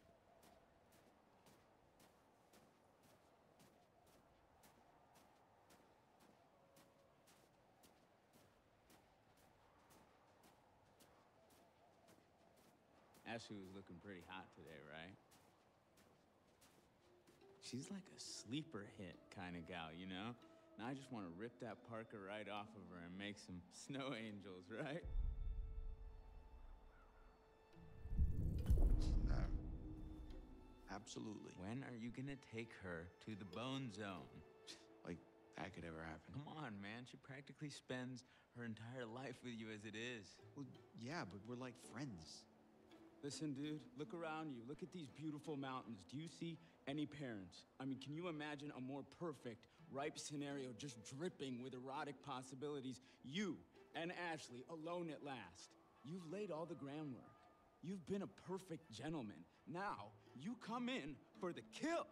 Ashley was looking pretty hot today, right? She's like a sleeper hit kind of gal, you know? Now I just want to rip that Parker right off of her and make some snow angels, right? No. Absolutely. When are you gonna take her to the Bone Zone? Like, that could ever happen. Come on, man. She practically spends her entire life with you as it is. Well, yeah, but we're like friends. Listen, dude, look around you. Look at these beautiful mountains. Do you see any parents? I mean, can you imagine a more perfect, ripe scenario just dripping with erotic possibilities? You and Ashley alone at last. You've laid all the groundwork. You've been a perfect gentleman. Now, you come in for the kill.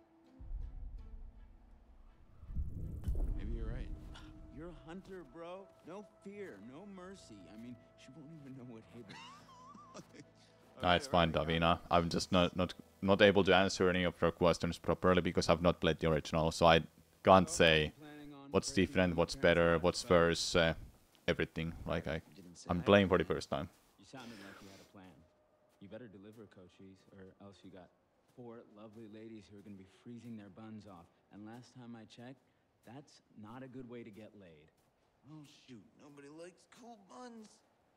Maybe you're right. You're a hunter, bro. No fear, no mercy. I mean, she won't even know what hate is. No, it's fine, Davina. I'm just not not not able to answer any of your questions properly because I've not played the original, so I can't say what's different, what's better, what's worse, uh, everything. Like I, I'm playing for the first time. You sounded like you had a plan. You better deliver, Cochise, or else you got four lovely ladies who are going to be freezing their buns off. And last time I checked, that's not a good way to get laid. Oh, shoot. Nobody likes cool buns.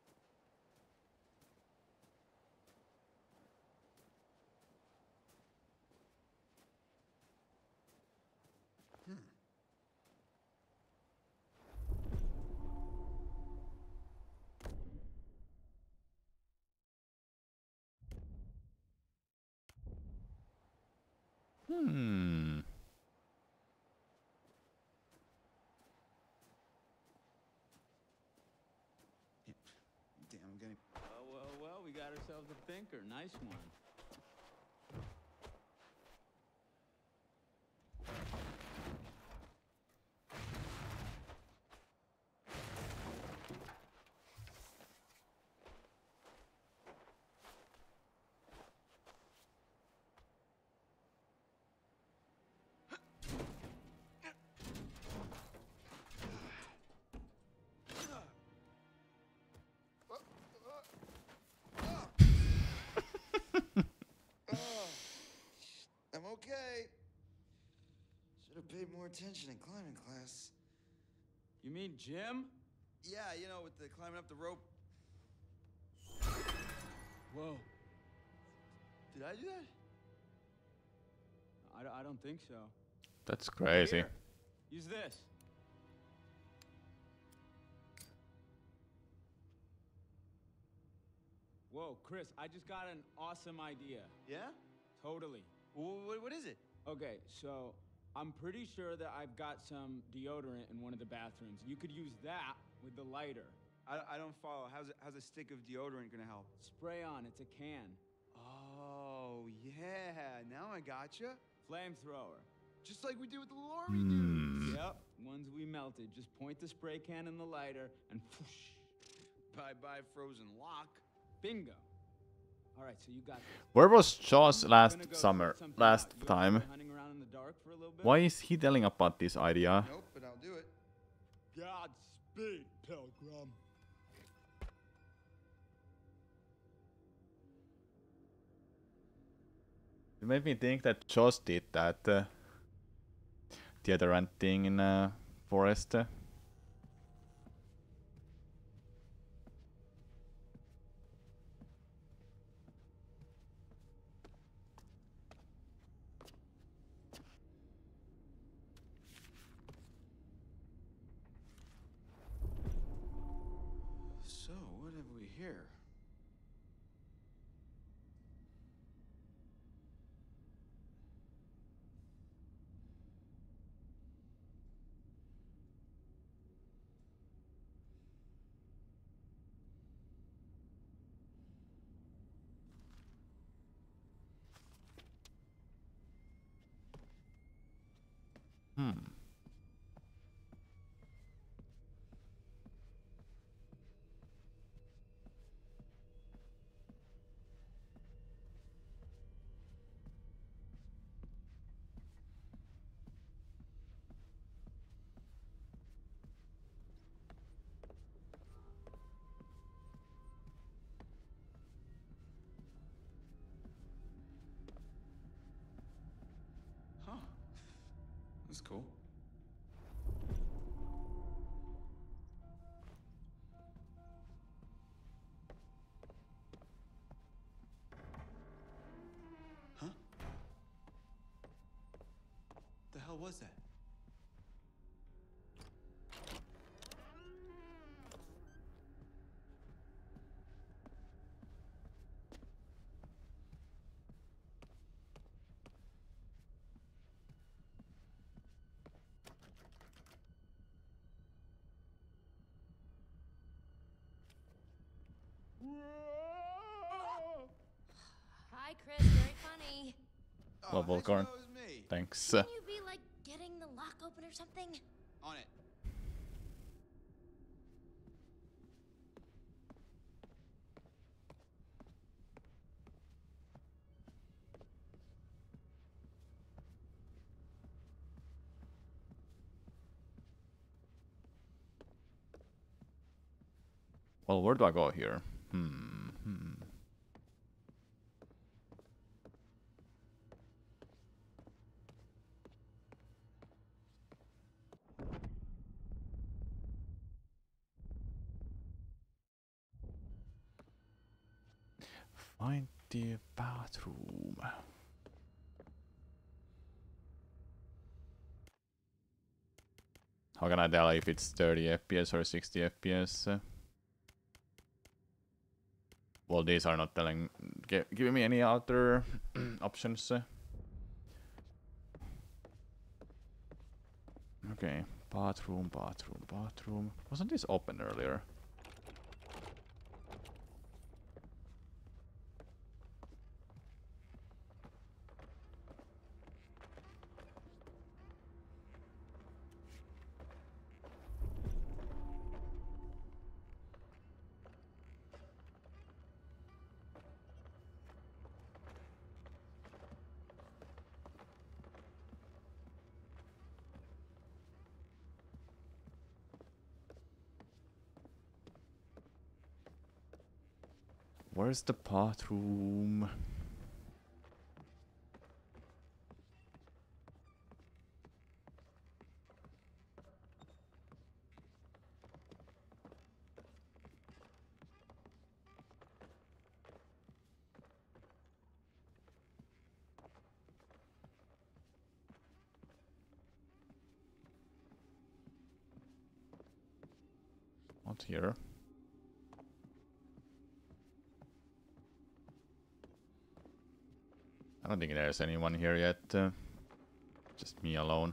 Hmm. Hmm. Damn, I'm getting... Well, well, well, we got ourselves a thinker. Nice one. I'm okay. Should have paid more attention in climbing class. You mean Jim? Yeah, you know, with the climbing up the rope. Whoa. Did I do that? I, d- I don't think so. That's crazy. Here, use this. Whoa, Chris, I just got an awesome idea. Yeah? Totally. What, what is it? Okay, so I'm pretty sure that I've got some deodorant in one of the bathrooms. You could use that with the lighter. I, I don't follow. How's, it, how's a stick of deodorant gonna help? Spray on, it's a can. Oh, yeah. Now I gotcha. Flamethrower. Just like we did with the little army Hmm. dudes. Yep, ones we melted. Just point the spray can in the lighter and whoosh. Bye-bye frozen lock. Bingo. All right, so you got this. Where was Jaws I'm last gonna go summer? sort something Last out. You time? wanna go hunting around in the dark for a little bit? Why is he telling about this idea? Nope, but I'll do it. Godspeed, Pilgrim. It made me think that Jaws did that uh, deodorant thing in uh, Forest. Uh. That's cool. Huh? The hell was that? Hi, Chris. Very funny. Well, Volcorn. Thanks. Can you be like getting the lock open or something? On it. Well, where do I go here? Hmm. hmm. Find the bathroom. How can I tell if it's thirty F P S or sixty F P S? Well, these are not telling, giving me any other options. Okay, bathroom, bathroom, bathroom. Wasn't this open earlier? Where's the bathroom? Not here. I don't think there's anyone here yet. Uh, just me alone.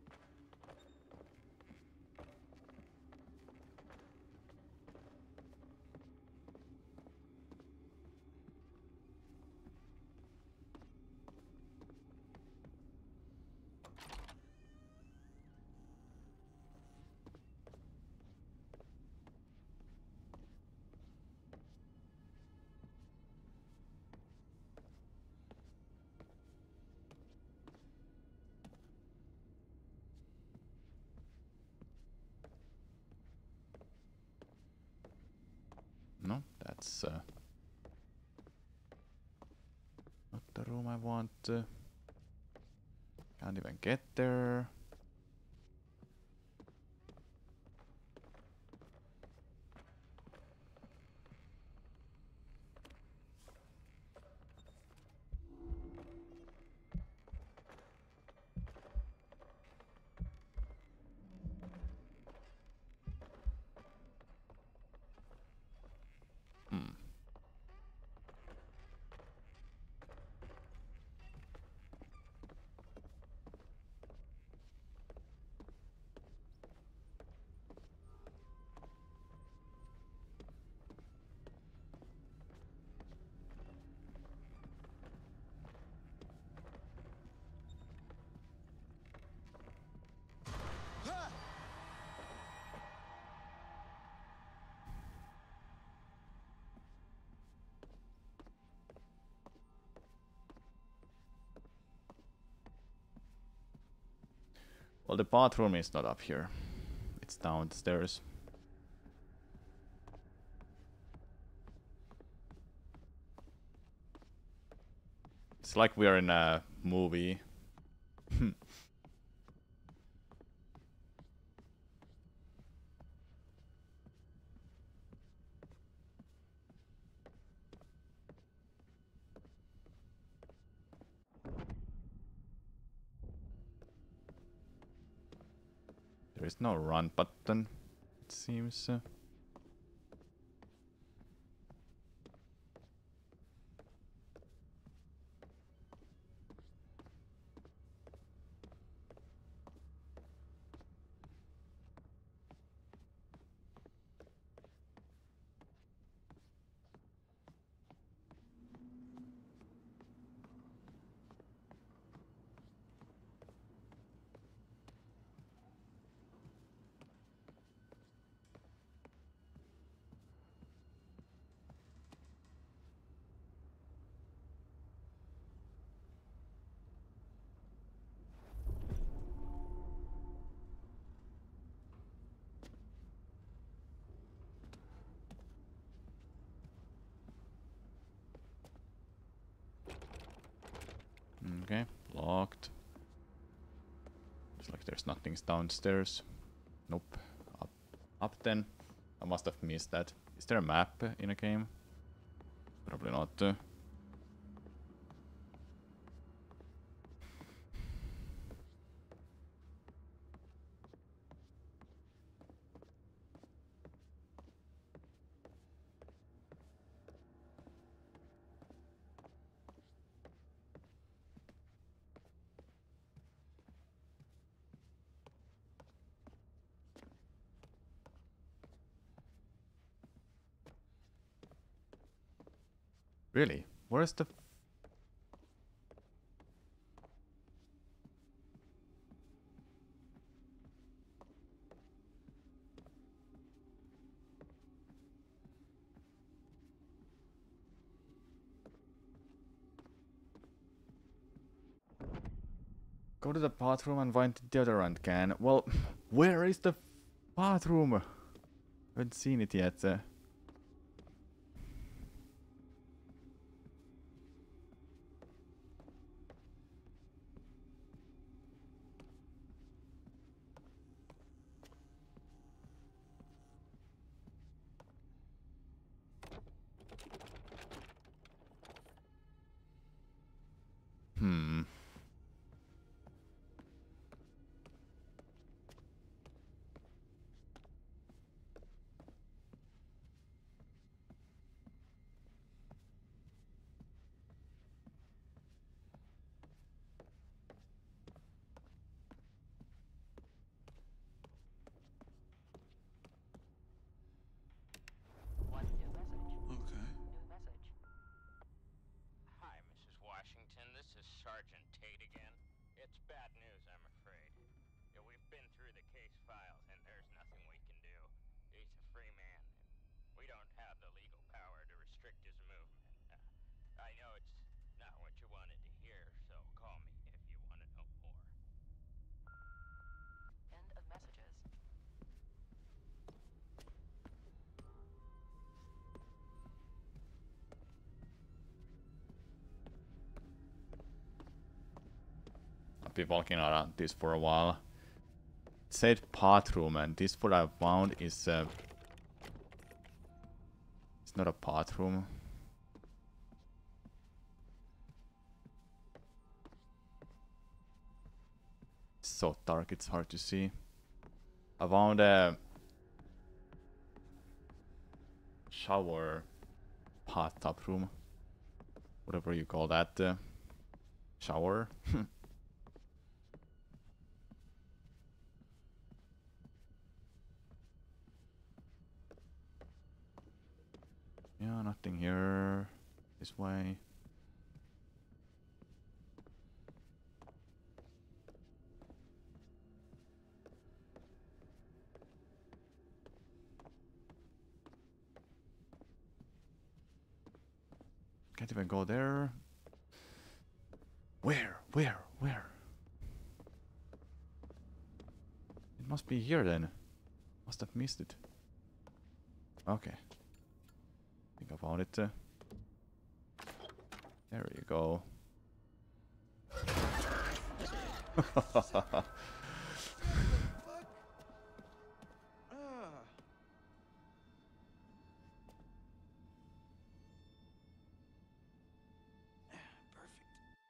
No, that's uh, not the room I want. Uh, can't even get there. Hmm. Well, the bathroom is not up here. It's downstairs. It's like we're in a movie. There is no run button, it seems. Uh, Okay, locked. Looks like there's nothing downstairs. Nope. Up, up then. I must have missed that. Is there a map in a game? Probably not. Uh. Really? Where's the... Go to the bathroom and find the deodorant can. Well, where is the bathroom? I haven't seen it yet. Uh. Hmm. One new message. Okay. New message. Hi, Missus Washington. This is Sergeant Tate again. It's bad news, I'm afraid. Yeah, we've been through the case files, and there's nothing we can do. He's a free man, and we don't have the legal power to restrict his movement. Uh, I know it's not what you wanted to hear, so call me if you want to know more. End of messages. I've been walking around this for a while. It said bathroom, and this what I found is uh, it's not a bathroom. It's so dark, it's hard to see. I found a shower bathtub room, whatever you call that. Uh, shower. Yeah, nothing here. This way. Can't even go there. Where? Where? Where? It must be here then. Must have missed it. Okay. Think I found it. Uh, there you go.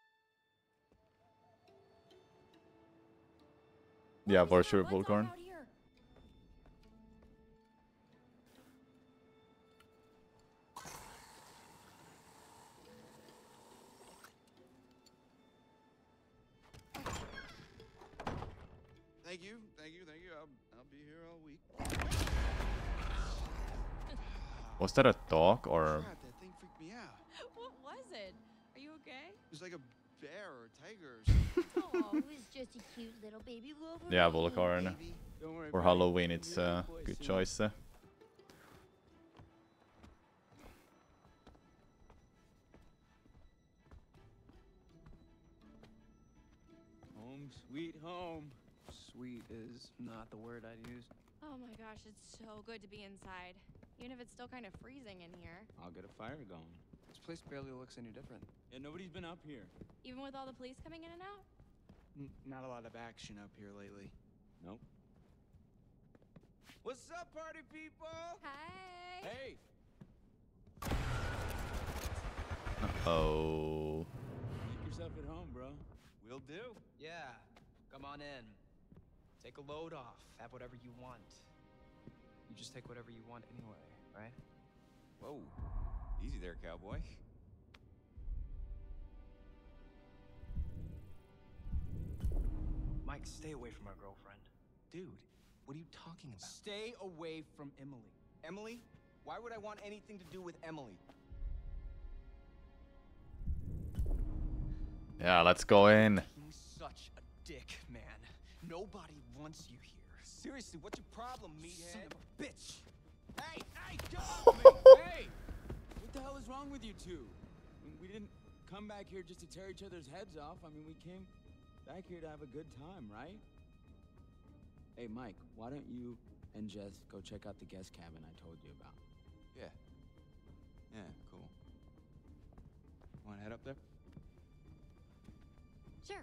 Yeah, for sure, Bullcorn. Thank you, thank you. I'll, I'll be here all week. Was that a dog or? Crap, that thing freaked me out. What was it? Are you okay? It was like a bear or a tiger or something. Oh, it was just a cute little baby Wolverine. Yeah, Volcarn. Don't worry For about it. Halloween, it's a Boy, good soon. choice. uh. Home, sweet home. Sweet is not the word I'd use. Oh my gosh, it's so good to be inside. Even if it's still kind of freezing in here. I'll get a fire going. This place barely looks any different. Yeah, nobody's been up here. Even with all the police coming in and out? N not a lot of action up here lately. Nope. What's up, party people? Hey! Hey! Oh. Make yourself at home, bro. Will do. Yeah, come on in. Take a load off. Have whatever you want. You just take whatever you want anyway, right? Whoa. Easy there, cowboy. Mike, stay away from our girlfriend. Dude, what are you talking about? Stay away from Emily. Emily? Why would I want anything to do with Emily? Yeah, let's go in. You're such a dick, man. Nobody wants you here. Seriously, what's your problem, meathead? Son of a bitch! Hey, hey, get off me! Hey! What the hell is wrong with you two? I mean, we didn't come back here just to tear each other's heads off. I mean, we came back here to have a good time, right? Hey, Mike, why don't you and Jess go check out the guest cabin I told you about? Yeah. Yeah, cool. Wanna head up there? Sure.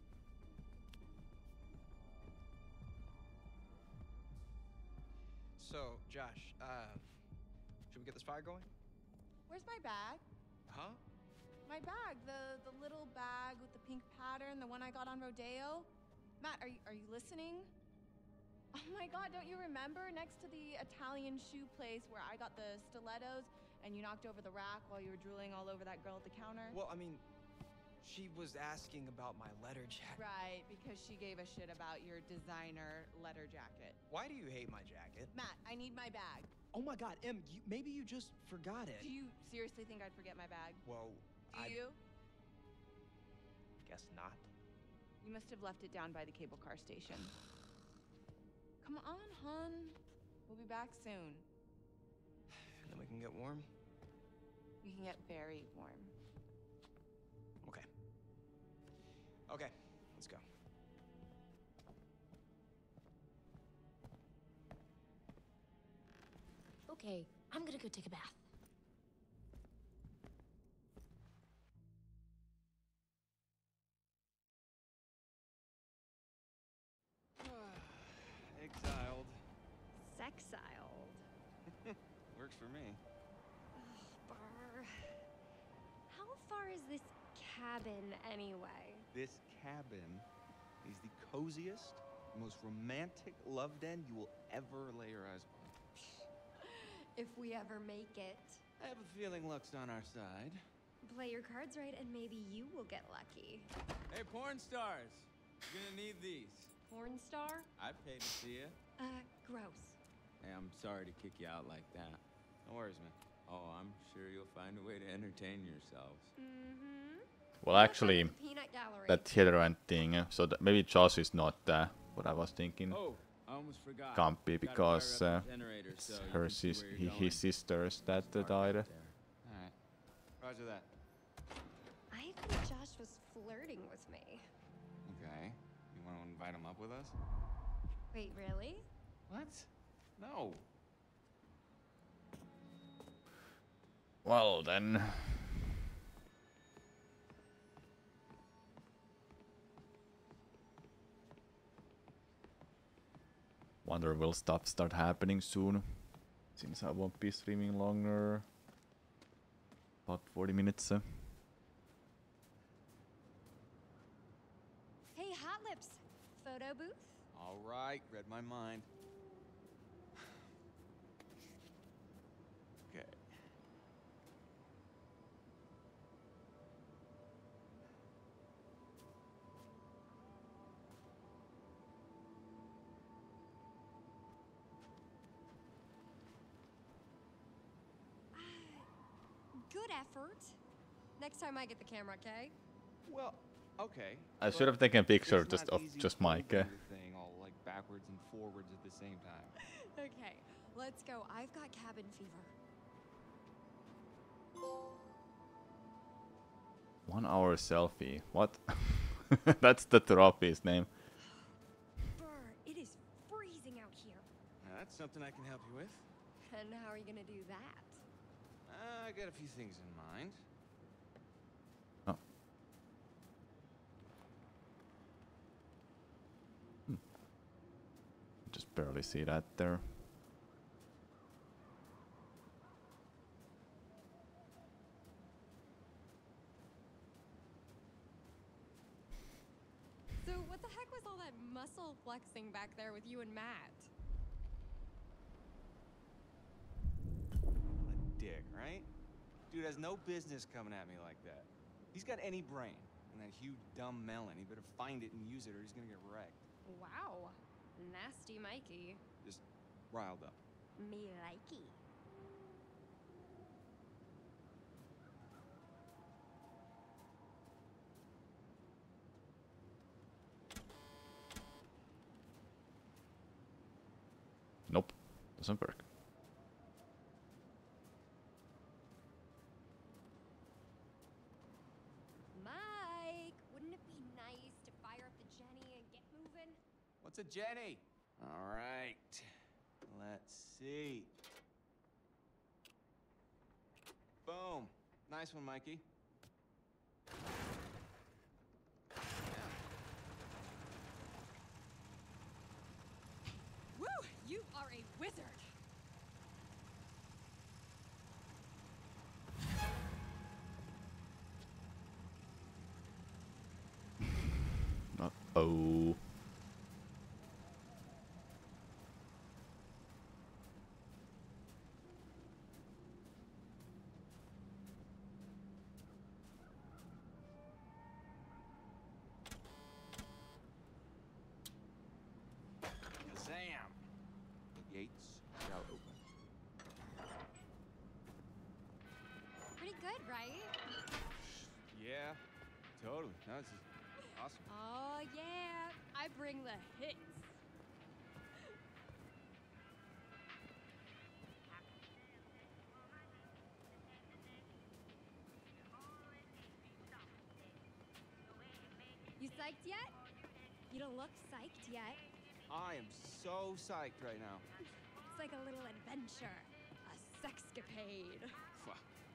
So, Josh, uh, should we get this fire going? Where's my bag? Huh? My bag, the the little bag with the pink pattern, the one I got on Rodeo. Matt, are you are you listening? Oh my God, don't you remember next to the Italian shoe place where I got the stilettos and you knocked over the rack while you were drooling all over that girl at the counter? Well, I mean, she was asking about my letter jacket. Right, because she gave a shit about your designer letter jacket. Why do you hate my jacket? Matt, I need my bag. Oh my God, Em, you, maybe you just forgot it. Do you seriously think I'd forget my bag? Well, Do I you? guess not. You must have left it down by the cable car station. Come on, hon. We'll be back soon. And then we can get warm. We can get very warm. Okay. Okay, let's go. Okay, I'm gonna go take a bath. Exiled. Sexiled. Works for me. Ugh, Bar. How far is this cabin anyway? This cabin is the coziest, most romantic love den you will ever lay your eyes upon. If we ever make it. I have a feeling luck's on our side. Play your cards right and maybe you will get lucky. Hey, porn stars! You're gonna need these. Porn star? I paid to see you. Uh, gross. Hey, I'm sorry to kick you out like that. No worries, man. Oh, I'm sure you'll find a way to entertain yourselves. Mm-hmm. Well, actually, Peanut gallery. that theater thing, uh, so that maybe Josh is not uh, what I was thinking. Oh, I almost forgot. Campy Gotta because fire uh, up the generator it's so you her can see sis where you're he, going. his sisters that uh, Start died. right there. Alright. Roger that. I think Josh was flirting with me. Okay. You want to invite him up with us? Wait, really? What? No. Well then. Wonder will stuff start happening soon. Since I won't be streaming longer. About forty minutes. Uh. Hey, Hot Lips. Photo booth? All right. Read my mind. Okay. good effort. Next time I get the camera, okay? Well, okay. I should have taken a picture it's just not of easy just Mike. holding uh. the thing all like backwards and forwards at the same time. Okay, let's go. I've got cabin fever. One hour selfie. What? That's the trophy's name. Burr, it is freezing out here. That's something I can help you with. And how are you gonna do that? Uh, I got a few things in mind. Oh. Hmm. Just barely see that there. So what the heck was all that muscle flexing back there with you and Matt? A dick, right? Dude has no business coming at me like that. He's got any brain. And that huge dumb melon, he better find it and use it or he's gonna get wrecked. Wow. Nasty Mikey. Just riled up. Me likey. Nope. Doesn't work. Mike, wouldn't it be nice to fire up the Jenny and get moving? What's a Jenny? All right. Let's see. Boom. Nice one, Mikey. Woo! You are a wizard! Uh-oh. Kazam! The gates shall open. Pretty good, right? Yeah, totally. No, this is awesome. Oh, yeah. I bring the hits. You psyched yet? You don't look psyched yet. I am so psyched right now. It's like a little adventure. A sexcapade. Fuck.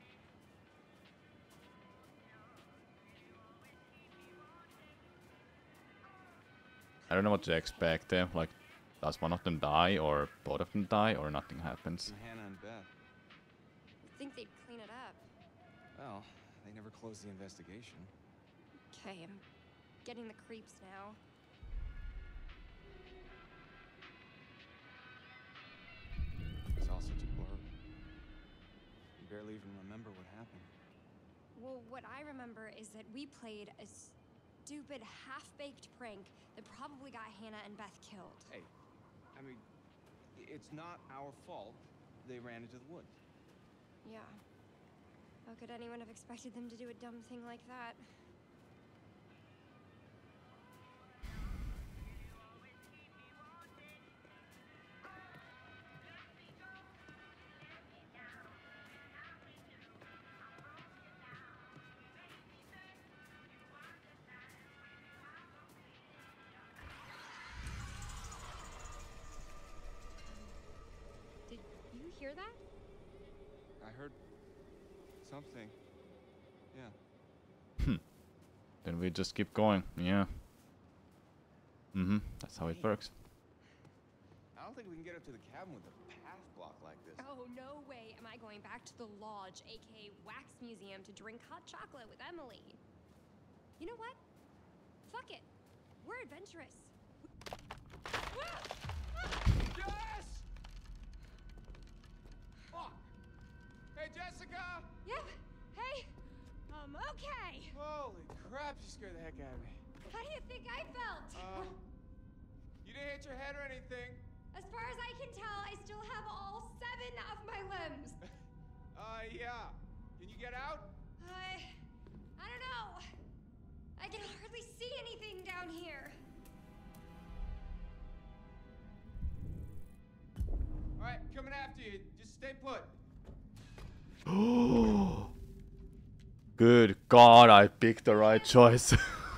I don't know what to expect there. Like, does one of them die, or both of them die, or nothing happens? Hannah and Beth. You'd think they'd clean it up. Well, they never closed the investigation. Okay, I'm getting the creeps now. It's all such a blur. You barely even remember what happened. Well, what I remember is that we played a stupid, half-baked prank that probably got Hannah and Beth killed. Hey, I mean, it's not our fault they ran into the woods. Yeah. How could anyone have expected them to do a dumb thing like that? Did you hear that? I heard something. Yeah. Hmm. Then we just keep going. Yeah. Mm-hmm. That's how it works. I don't think we can get up to the cabin with a path block like this. Oh, no way am I going back to the lodge, aka Wax Museum, to drink hot chocolate with Emily. You know what? Fuck it. We're adventurous. Jess! Fuck! Hey, Jessica! Yep. Hey. Um, okay. Holy crap, you scared the heck out of me. How do you think I felt? Uh, you didn't hit your head or anything. As far as I can tell, I still have all seven of my limbs. Uh, yeah. Can you get out? I... I don't know. I can hardly see anything down here. All right, coming after you. Just stay put. Good God, I picked the right choice.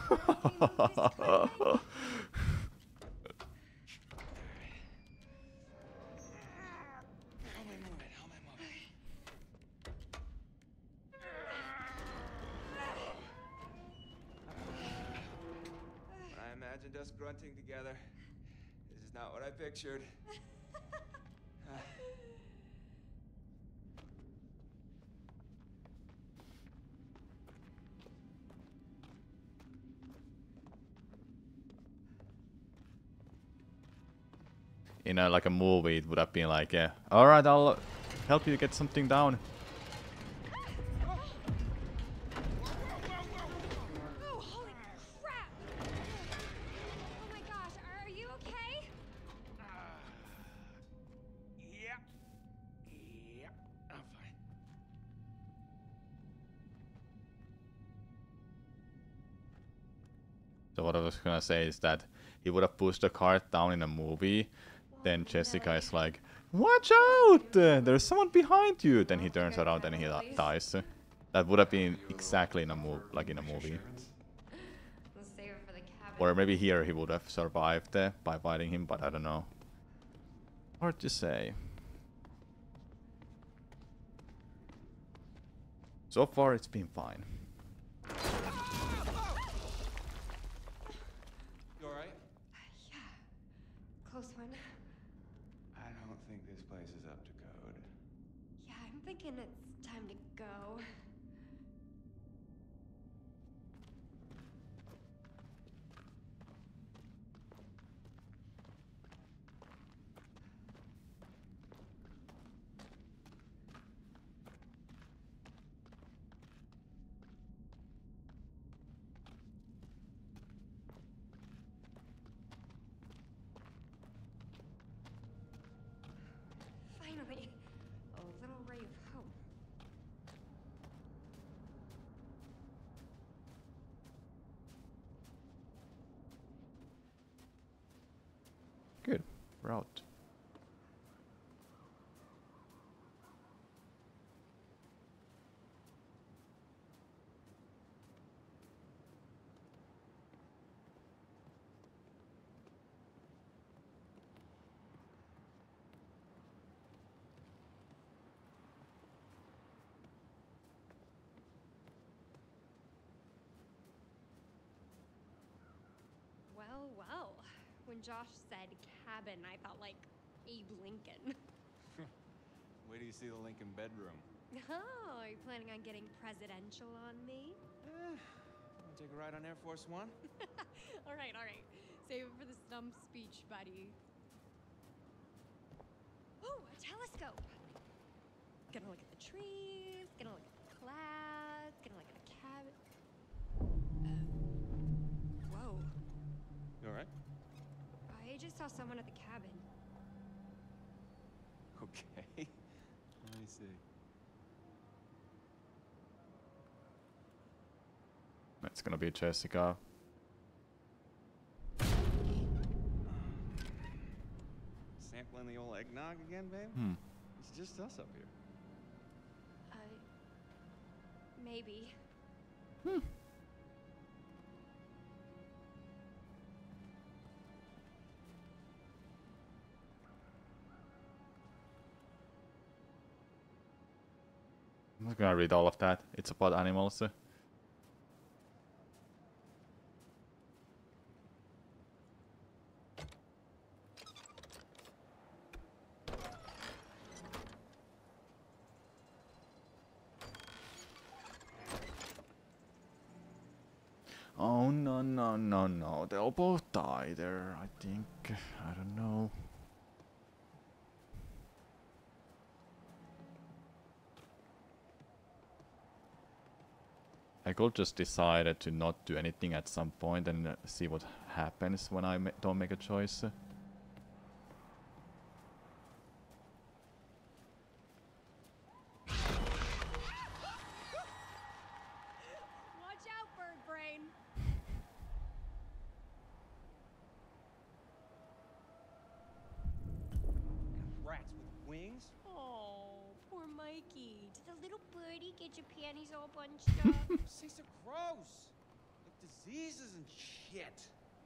When I imagined us grunting together, this is not what I pictured. In a, like a movie, it would have been like, yeah, all right, I'll help you get something down. Oh, holy crap! Oh my gosh, are you okay? Yep. Yep. I'm fine. So what I was gonna say is that he would have pushed the cart down in a movie. Then Jessica is like, watch out! Uh, there's someone behind you! Then he turns around and he dies. That would have been exactly in a move, like in a movie. Let's save it for the cabin. Or maybe here he would have survived uh, by fighting him, but I don't know. Hard to say. So far it's been fine. You alright? Yeah. Close one. I don't think this place is up to code. Yeah, I'm thinking it's time to go. Finally, a little ray of hope. Good. We're out. Well, well. When Josh said cabin, I thought like Abe Lincoln. Where do you see the Lincoln bedroom? Oh, are you planning on getting presidential on me? Eh, wanna take a ride on Air Force One? all right, all right. Save it for the stump speech, buddy. Ooh, a telescope. Gonna look at the trees, gonna look at the clouds, gonna look at the cabin. Uh, whoa. You alright? I just saw someone at the cabin. Okay. Let me see. It's gonna be Jessica. Sampling the old eggnog again, babe? Hmm. It's just us up here. Uh, maybe. Hmm. I'm not gonna read all of that. It's about animals. Oh no no no no! They'll both die there. I think. I don't know. I could just decide to not do anything at some point and uh, see what happens when I ma don't make a choice. bats with wings? Oh, poor Mikey. Did the little birdie get your panties all bunched up? Those things are gross. Like diseases and shit.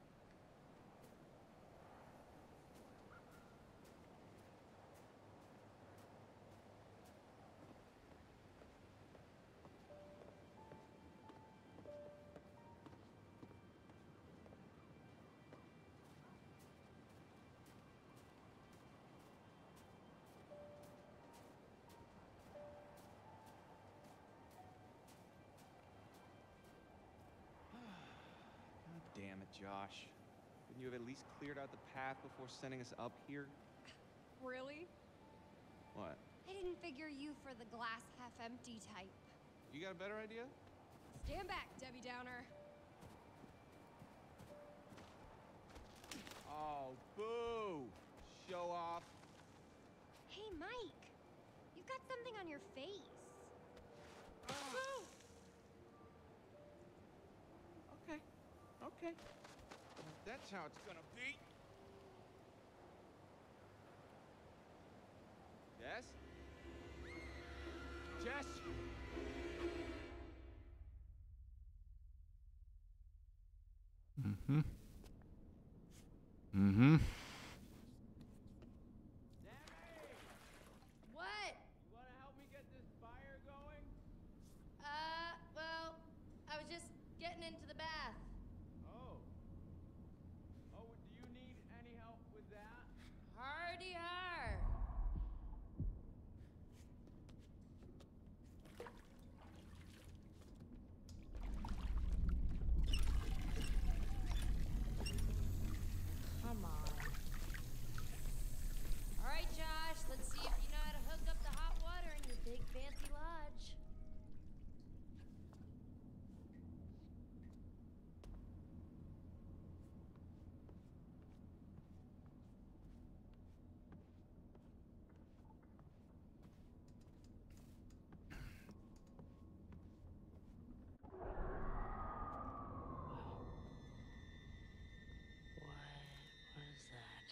Damn it, Josh. Couldn't you have at least cleared out the path before sending us up here? Really? What? I didn't figure you for the glass half empty type. You got a better idea? Stand back, Debbie Downer. Oh, boo! Show off. Hey, Mike. You've got something on your face. Oh. Okay. Okay. That's how it's gonna be. Yes? Jess? Mm-hmm. Mm-hmm. What? You wanna help me get this fire going? Uh, well, I was just getting into the bath. Oh. Oh, do you need any help with that? Hardy har. Come on. All right, Josh, let's see if you know how to hook up the hot water in your big fancy lodge. What was that?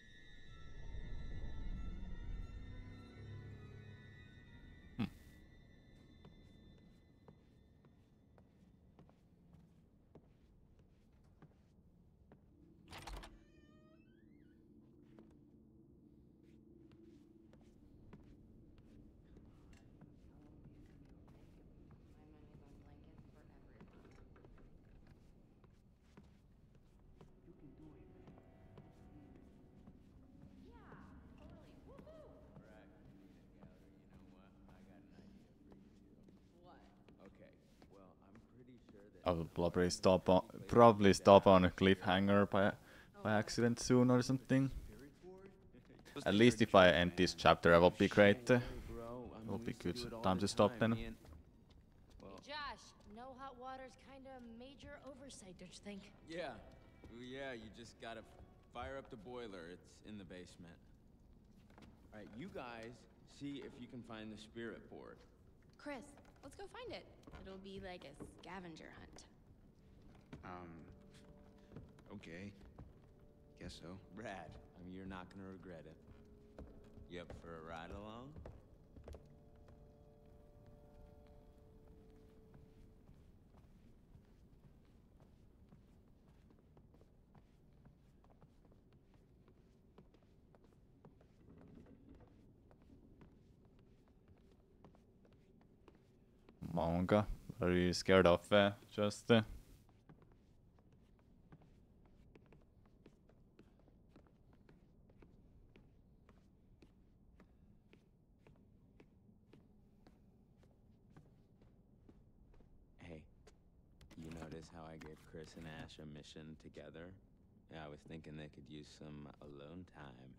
I will probably stop on probably stop on a cliffhanger by by accident soon or something. At least if I end this chapter, it will be great. It will be good time to stop then. Hey, Josh, no hot water's kind of major oversight, don't you think? Yeah. Ooh, yeah, you just gotta fire up the boiler. It's in the basement. All right, you guys see if you can find the spirit board. Chris, let's go find it. It'll be like a scavenger hunt. Um, okay. Guess so. Rad. I mean, you're not gonna regret it. You up for a ride along? Manga. Are you scared of uh, just uh, Hey, you notice how I gave Chris and Ash a mission together? Yeah, I was thinking they could use some alone time.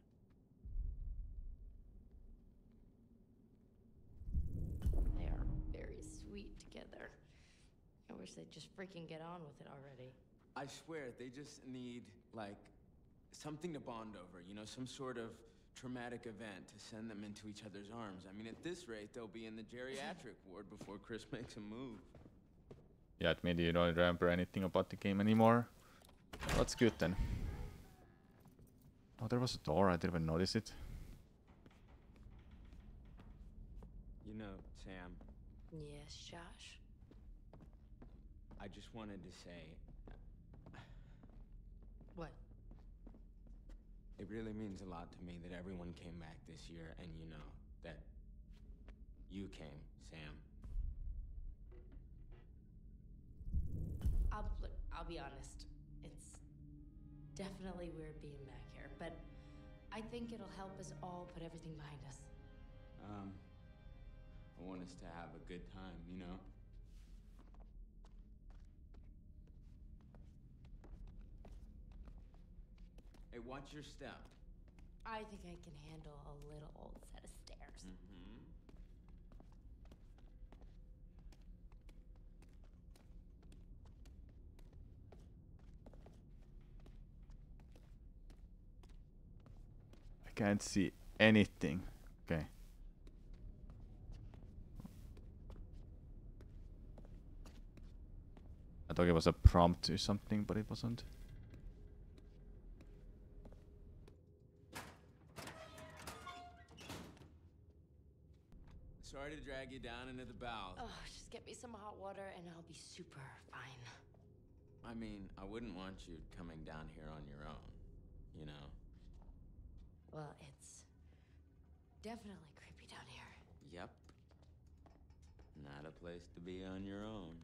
They are very sweet together. I wish they'd just freaking get on with it already. I swear, they just need, like, something to bond over, you know, some sort of traumatic event to send them into each other's arms. I mean, at this rate, they'll be in the geriatric ward before Chris makes a move. yeah, admit you don't remember anything about the game anymore? That's good then. Oh, there was a door, I didn't even notice it. Sam, Yes, Josh. I just wanted to say What? it really means a lot to me that everyone came back this year, and you know, that you came, Sam. I'll look, I'll be honest. It's definitely weird being back here, but I think it'll help us all put everything behind us. Um, I want us to have a good time, you know? Hey, watch your step. I think I can handle a little old set of stairs. Mm-hmm. I can't see anything. Okay. I thought it was a prompt or something, but it wasn't. Sorry to drag you down into the bowels. Oh, just get me some hot water and I'll be super fine. I mean, I wouldn't want you coming down here on your own, you know? Well, it's definitely creepy down here. Yep. Not a place to be on your own.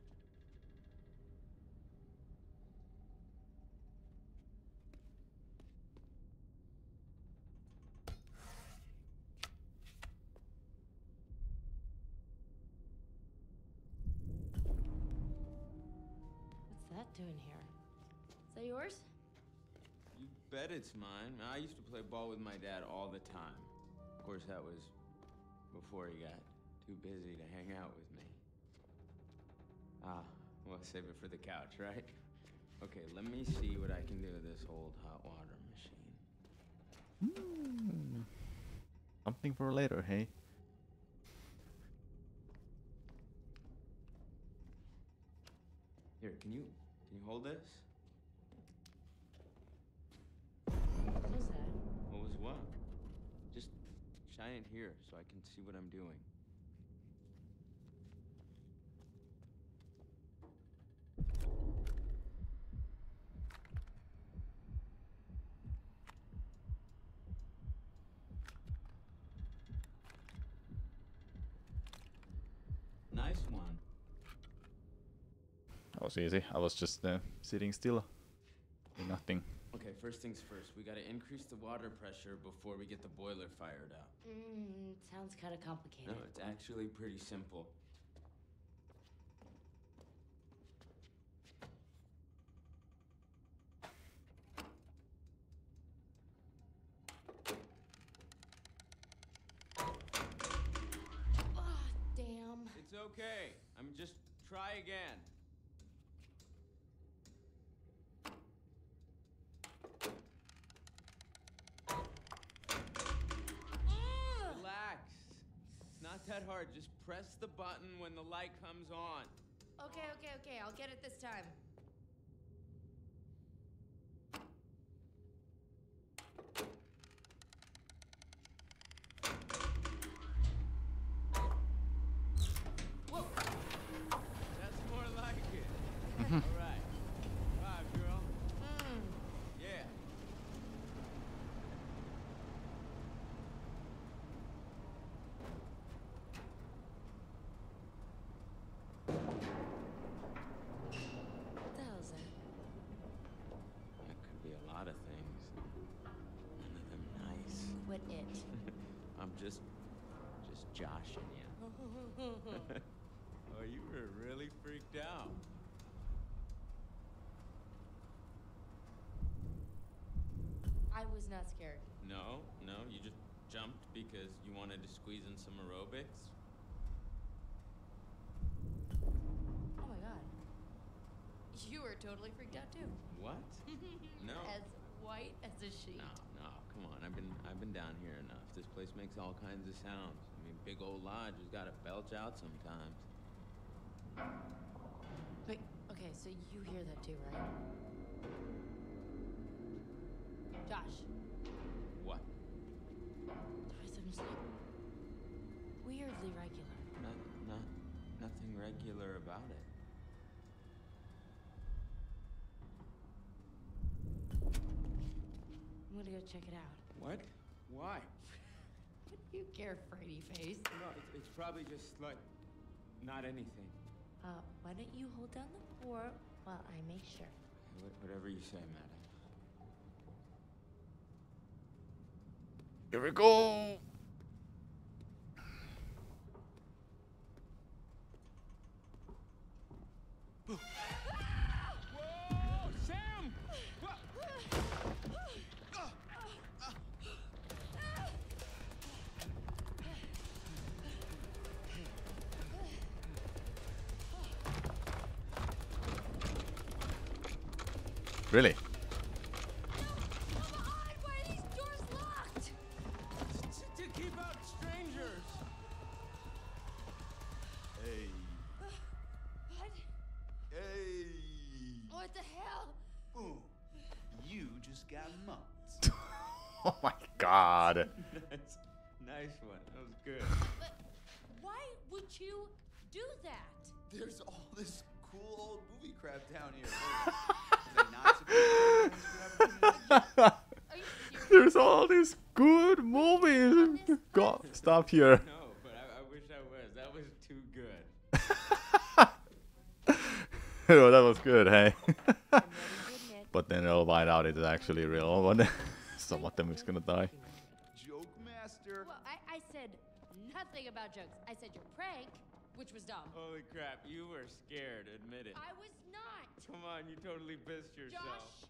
What's that doing here? Is that yours? You bet it's mine. I used to play ball with my dad all the time. Of course, that was before he got too busy to hang out with me. Ah, well, save it for the couch, right? Okay, let me see what I can do with this old hot water machine. Hmm. Something for later, hey? Here, can you can you hold this? What was that? What was what? Just shine it here so I can see what I'm doing. Nice one. That was easy. I was just uh, sitting still. Doing nothing. Okay, first things first. We gotta increase the water pressure before we get the boiler fired up. Mmm, sounds kind of complicated. No, it's actually pretty simple. Ah, damn. It's okay. I'm just try again. Relax. It's not that hard. Just press the button when the light comes on. Okay, okay, okay. I'll get it this time. Whoa. That's more like it. All right. Five, girl. Mm. Yeah. What the hell is that? That could be a lot of things. None of them nice. Quit it. I'm just, just joshing you. Oh, you were really freaked out. I was not scared. No, no, you just jumped because you wanted to squeeze in some aerobics. Oh my god. You were totally freaked out too. What? No. As white as a sheet. No, no, come on. I've been, I've been down here enough. This place makes all kinds of sounds. I mean, big old lodge has got to belch out sometimes. Wait, okay, so you hear that too, right? Josh. What? The rhythm's like weirdly regular. Not, particular about it. I'm gonna go check it out. What? Why? What do you care, Freddy face? No, it's, it's probably just like not anything. Uh, why don't you hold down the fort while I make sure? Wh- Whatever you say, madam. Here we go. Whoa, Sam! Really? Why are these doors locked? To keep out strangers. Hey. What? Hey. What the hell? Boom. You just got mugged. Oh my god. Nice, nice one. That was good. But why would you do that? There's all this cool old movie crap down here. Is that not supposed to be? There's all these good movies. God, stop here. No, but I, I wish I was. That was too good. Oh, that was good, hey. But then they'll find out it's actually real. One some of them is gonna die. Joke master. Well, I, I said nothing about jokes. I said your prank, which was dumb. Holy crap, you were scared. Admit it. I was not. Come on, you totally pissed yourself. Josh.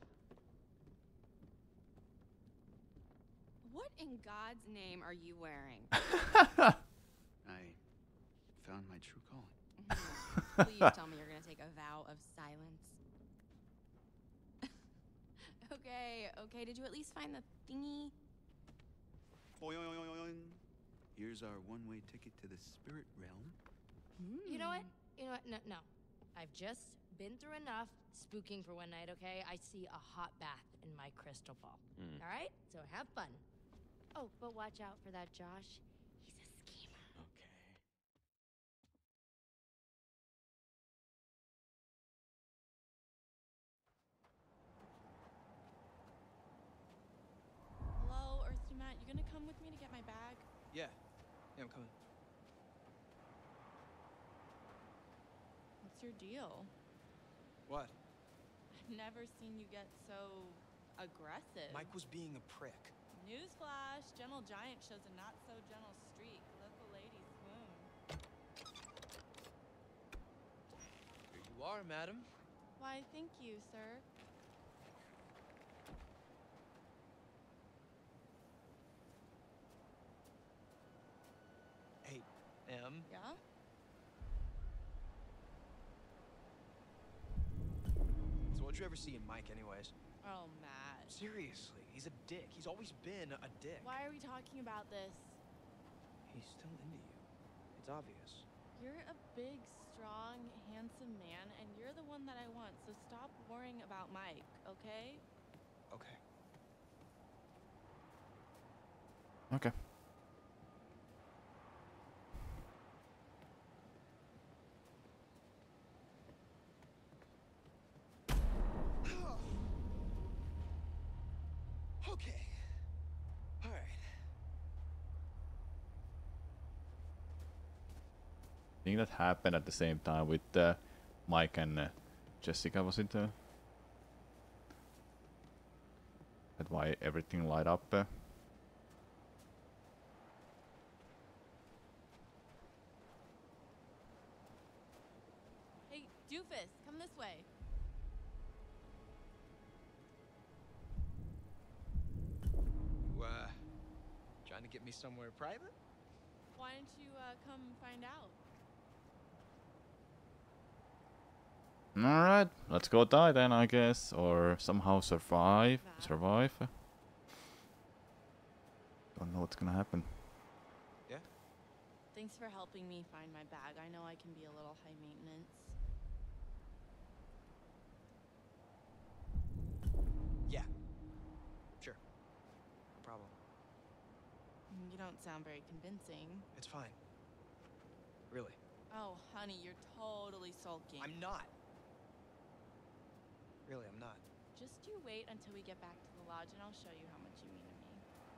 What in God's name are you wearing? I found my true calling. Please tell me you're gonna take a vow of silence. Okay, okay. Did you at least find the thingy? Here's our one-way ticket to the spirit realm. You know what? You know what? No, no. I've just been through enough spooking for one night, okay? I see a hot bath in my crystal ball. Mm. All right? So have fun. Oh, but watch out for that Josh. He's a schemer. Okay. Hello, Earth to Matt. You gonna come with me to get my bag? Yeah. Yeah, I'm coming. What's your deal? What? I've never seen you get so aggressive. Mike was being a prick. Newsflash, Gentle Giant shows a not so gentle streak. Local ladies swoon. Here you are, madam. Why, thank you, sir. Hey, Em. Yeah? So what'd you ever see in Mike anyways? Oh, Matt. Seriously, he's a dick. He's always been a dick. Why are we talking about this? He's still into you. It's obvious. You're a big, strong, handsome man, and you're the one that I want, so stop worrying about Mike, okay? Okay. Okay. Okay. All right. I think that happened at the same time with uh, Mike and uh, Jessica, was it? Uh, that why everything light up. Uh. Hey, Doofus, come this way. You, uh, trying to get me somewhere private? Why don't you uh, come find out? Alright, let's go die then, I guess. Or somehow survive. Survive. Don't know what's gonna happen. Yeah? Thanks for helping me find my bag. I know I can be a little high maintenance. Yeah. Sure. No problem. You don't sound very convincing. It's fine. Really. Oh, honey, you're totally sulking. I'm not. Really, I'm not. Just you wait until we get back to the lodge and I'll show you how much you mean to me.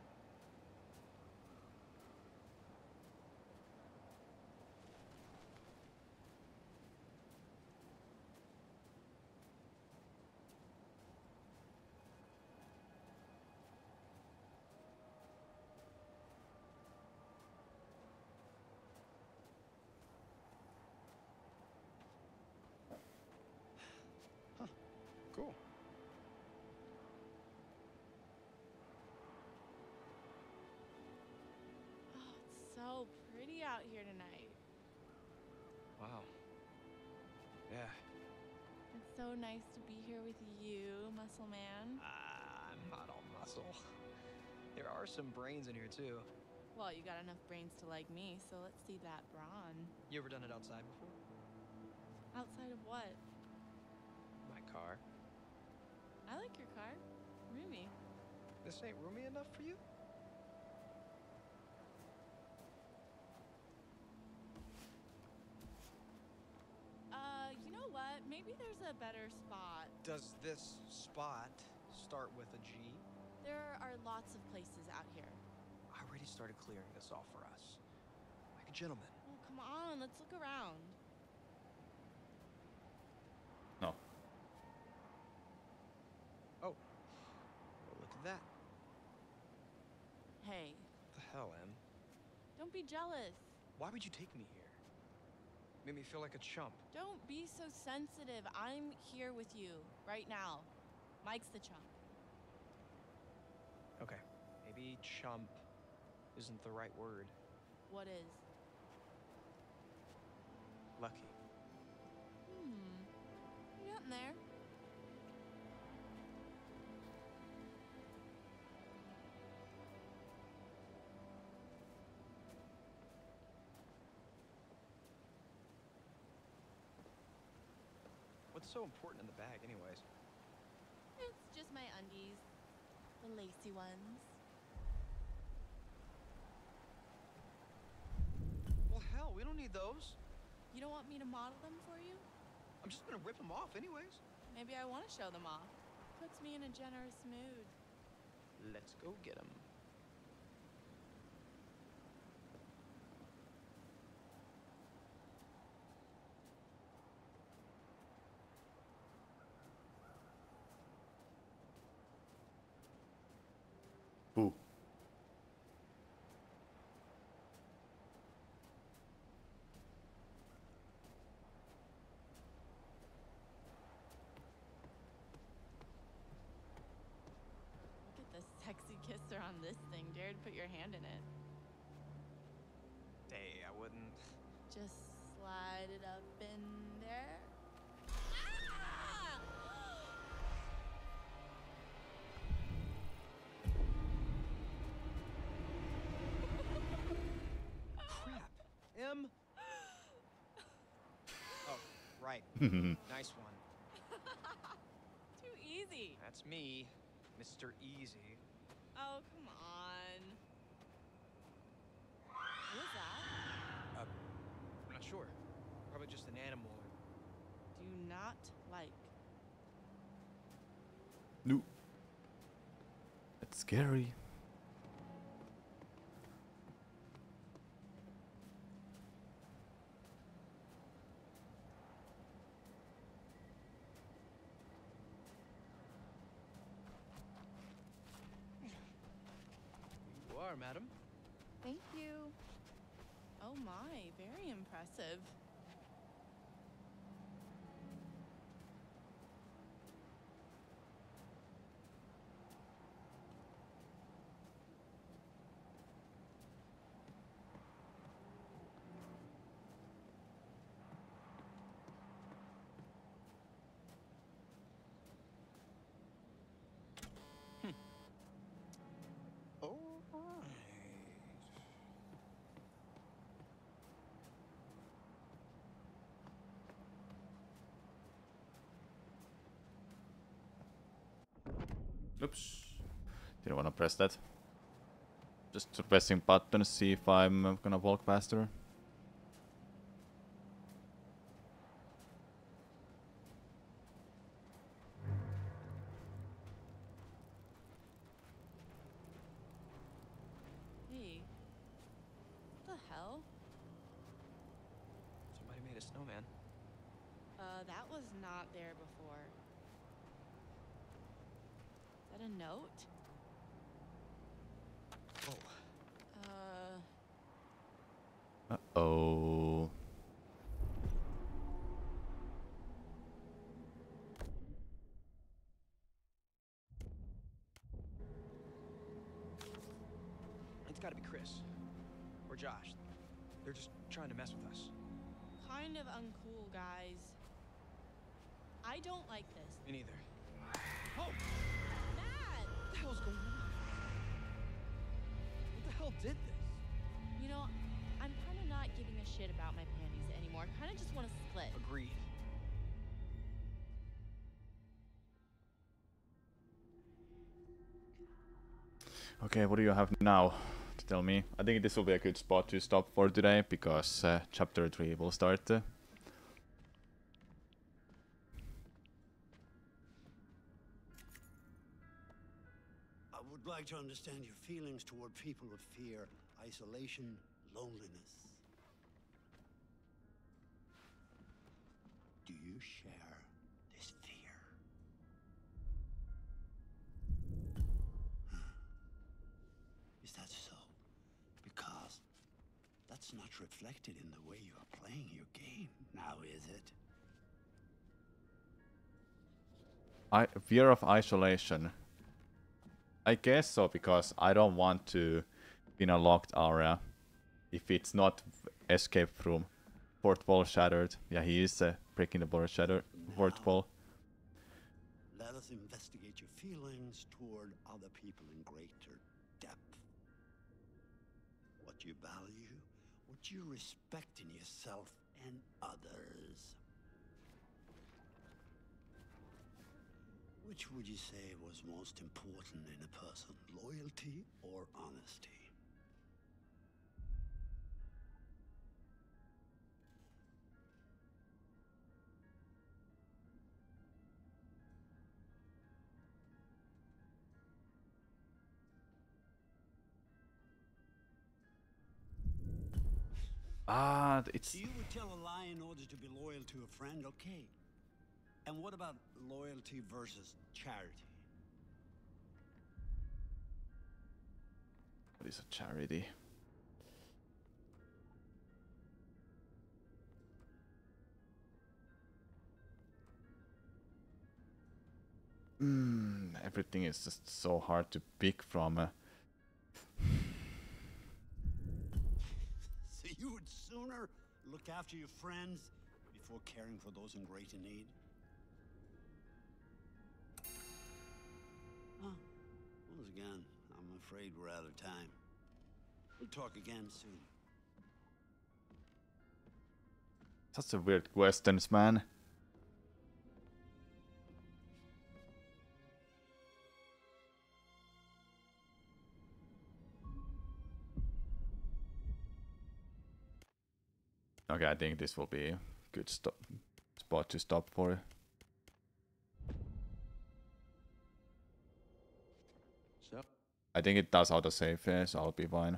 Cool. Oh, it's so pretty out here tonight. Wow. Yeah. It's so nice to be here with you, muscle man. Uh, I'm not all muscle. There are some brains in here, too. Well, you got enough brains to like me, so let's see that brawn. You ever done it outside before? Outside of what? My car. I like your car. Roomy. This ain't roomy enough for you? Uh, you know what? Maybe there's a better spot. Does this spot start with a G? There are lots of places out here. I already started clearing this off for us. Like a gentleman. Oh, come on. Let's look around. No. Oh. Well, look at that. Hey. What the hell, Em? Don't be jealous. Why would you take me here? Made me feel like a chump. Don't be so sensitive. I'm here with you right now. Mike's the chump. Okay. Maybe chump isn't the right word. What is? Lucky. Hmm. You're getting there. What's so important in the bag, anyways? It's just my undies. The lacy ones. Well, hell, we don't need those. You don't want me to model them for you? I'm just gonna rip them off anyways. Maybe I want to show them off. Puts me in a generous mood. Let's go get them. Boo. Look at the sexy kisser on this thing. Dare to put your hand in it. Hey, I wouldn't. Just slide it up in there. Crap. Em. Oh, right. Nice one. Too easy. That's me, Mister Easy. Oh, come on. What was that? Uh, I'm not sure. Probably just an animal. Do not like. No. That's scary. You are, madam. Thank you. Oh my, very impressive. All right. Oops. Didn't want to press that. Just pressing button to see if I'm gonna walk faster. hell? Somebody made a snowman. Uh, that was not there before. Is that a note? Oh. Uh. Uh-oh. It's gotta be Chris. Or Josh. They're just trying to mess with us. Kind of uncool, guys. I don't like this. Me neither. Oh! Matt! What the hell's going on? What the hell did this? You know, I'm kind of not giving a shit about my panties anymore. I kind of just want to split. Agreed. Okay, what do you have now to tell me? I think this will be a good spot to stop for today, because uh, chapter three will start. Uh, I would like to understand your feelings toward people with fear, isolation, loneliness. Do you share this fear? Is that so? Because that's not reflected in the way you are playing your game, now is it? I fear of isolation. I guess so, because I don't want to be in a locked area if it's not escape room. Fourth wall shattered. Yeah, he is uh, breaking the board shattered. Fourth wall. Let us investigate your feelings toward other people in greater depth. What you value, what you respect in yourself and others. Which would you say was most important in a person, loyalty or honesty? Ah, it's... So you would tell a lie in order to be loyal to a friend, okay. And what about loyalty versus charity? What is a charity? Mm, everything is just so hard to pick from. Uh, So you would sooner look after your friends before caring for those in greater need? Huh. Once again, I'm afraid we're out of time. We'll talk again soon. Such a weird questions, man. Okay, I think this will be a good stop spot to stop for. So? I think it does autosave, yeah, so I'll be fine.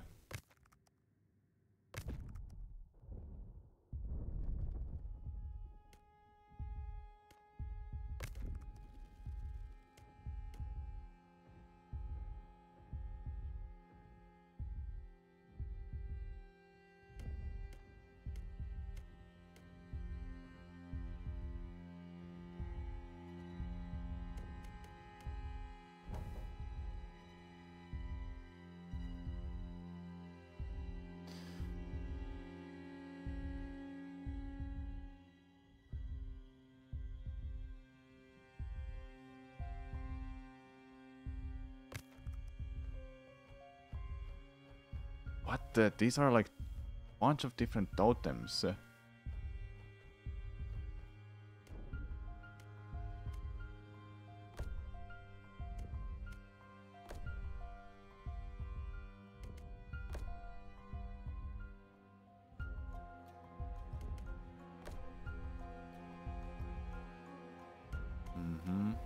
What the? These are like a bunch of different totems. Uh, Mhm.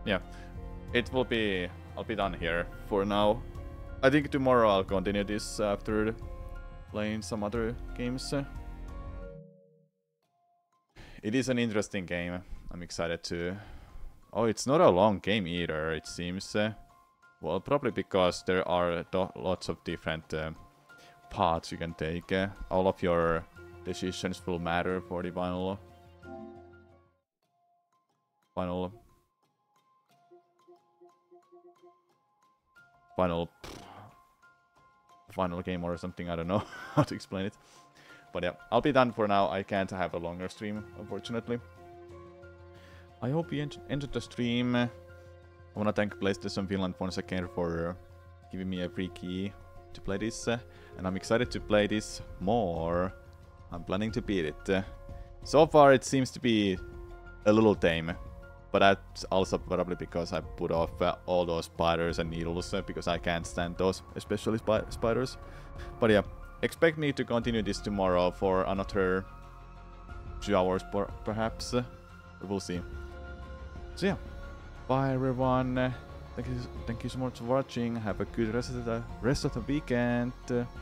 yeah, it will be. I'll be done here for now. I think tomorrow I'll continue this after playing some other games. It is an interesting game. I'm excited to. Oh, it's not a long game either. It seems. Uh, well, probably because there are lots of different uh, paths you can take. Uh, all of your decisions will matter for the final. Final. Final. Final game or something. I don't know how to explain it. But yeah, I'll be done for now. I can't have a longer stream, unfortunately. I hope you enjoyed the stream. I want to thank PlayStation Finland once again for giving me a free key to play this. And I'm excited to play this more. I'm planning to beat it. So far it seems to be a little tame. But that's also probably because I put off uh, all those spiders and needles. Uh, because I can't stand those, especially spi spiders. But yeah, expect me to continue this tomorrow for another two hours per perhaps. Uh, we'll see. So yeah, bye everyone. Uh, thank you, thank you so much for watching. Have a good rest of the rest of the weekend. Uh,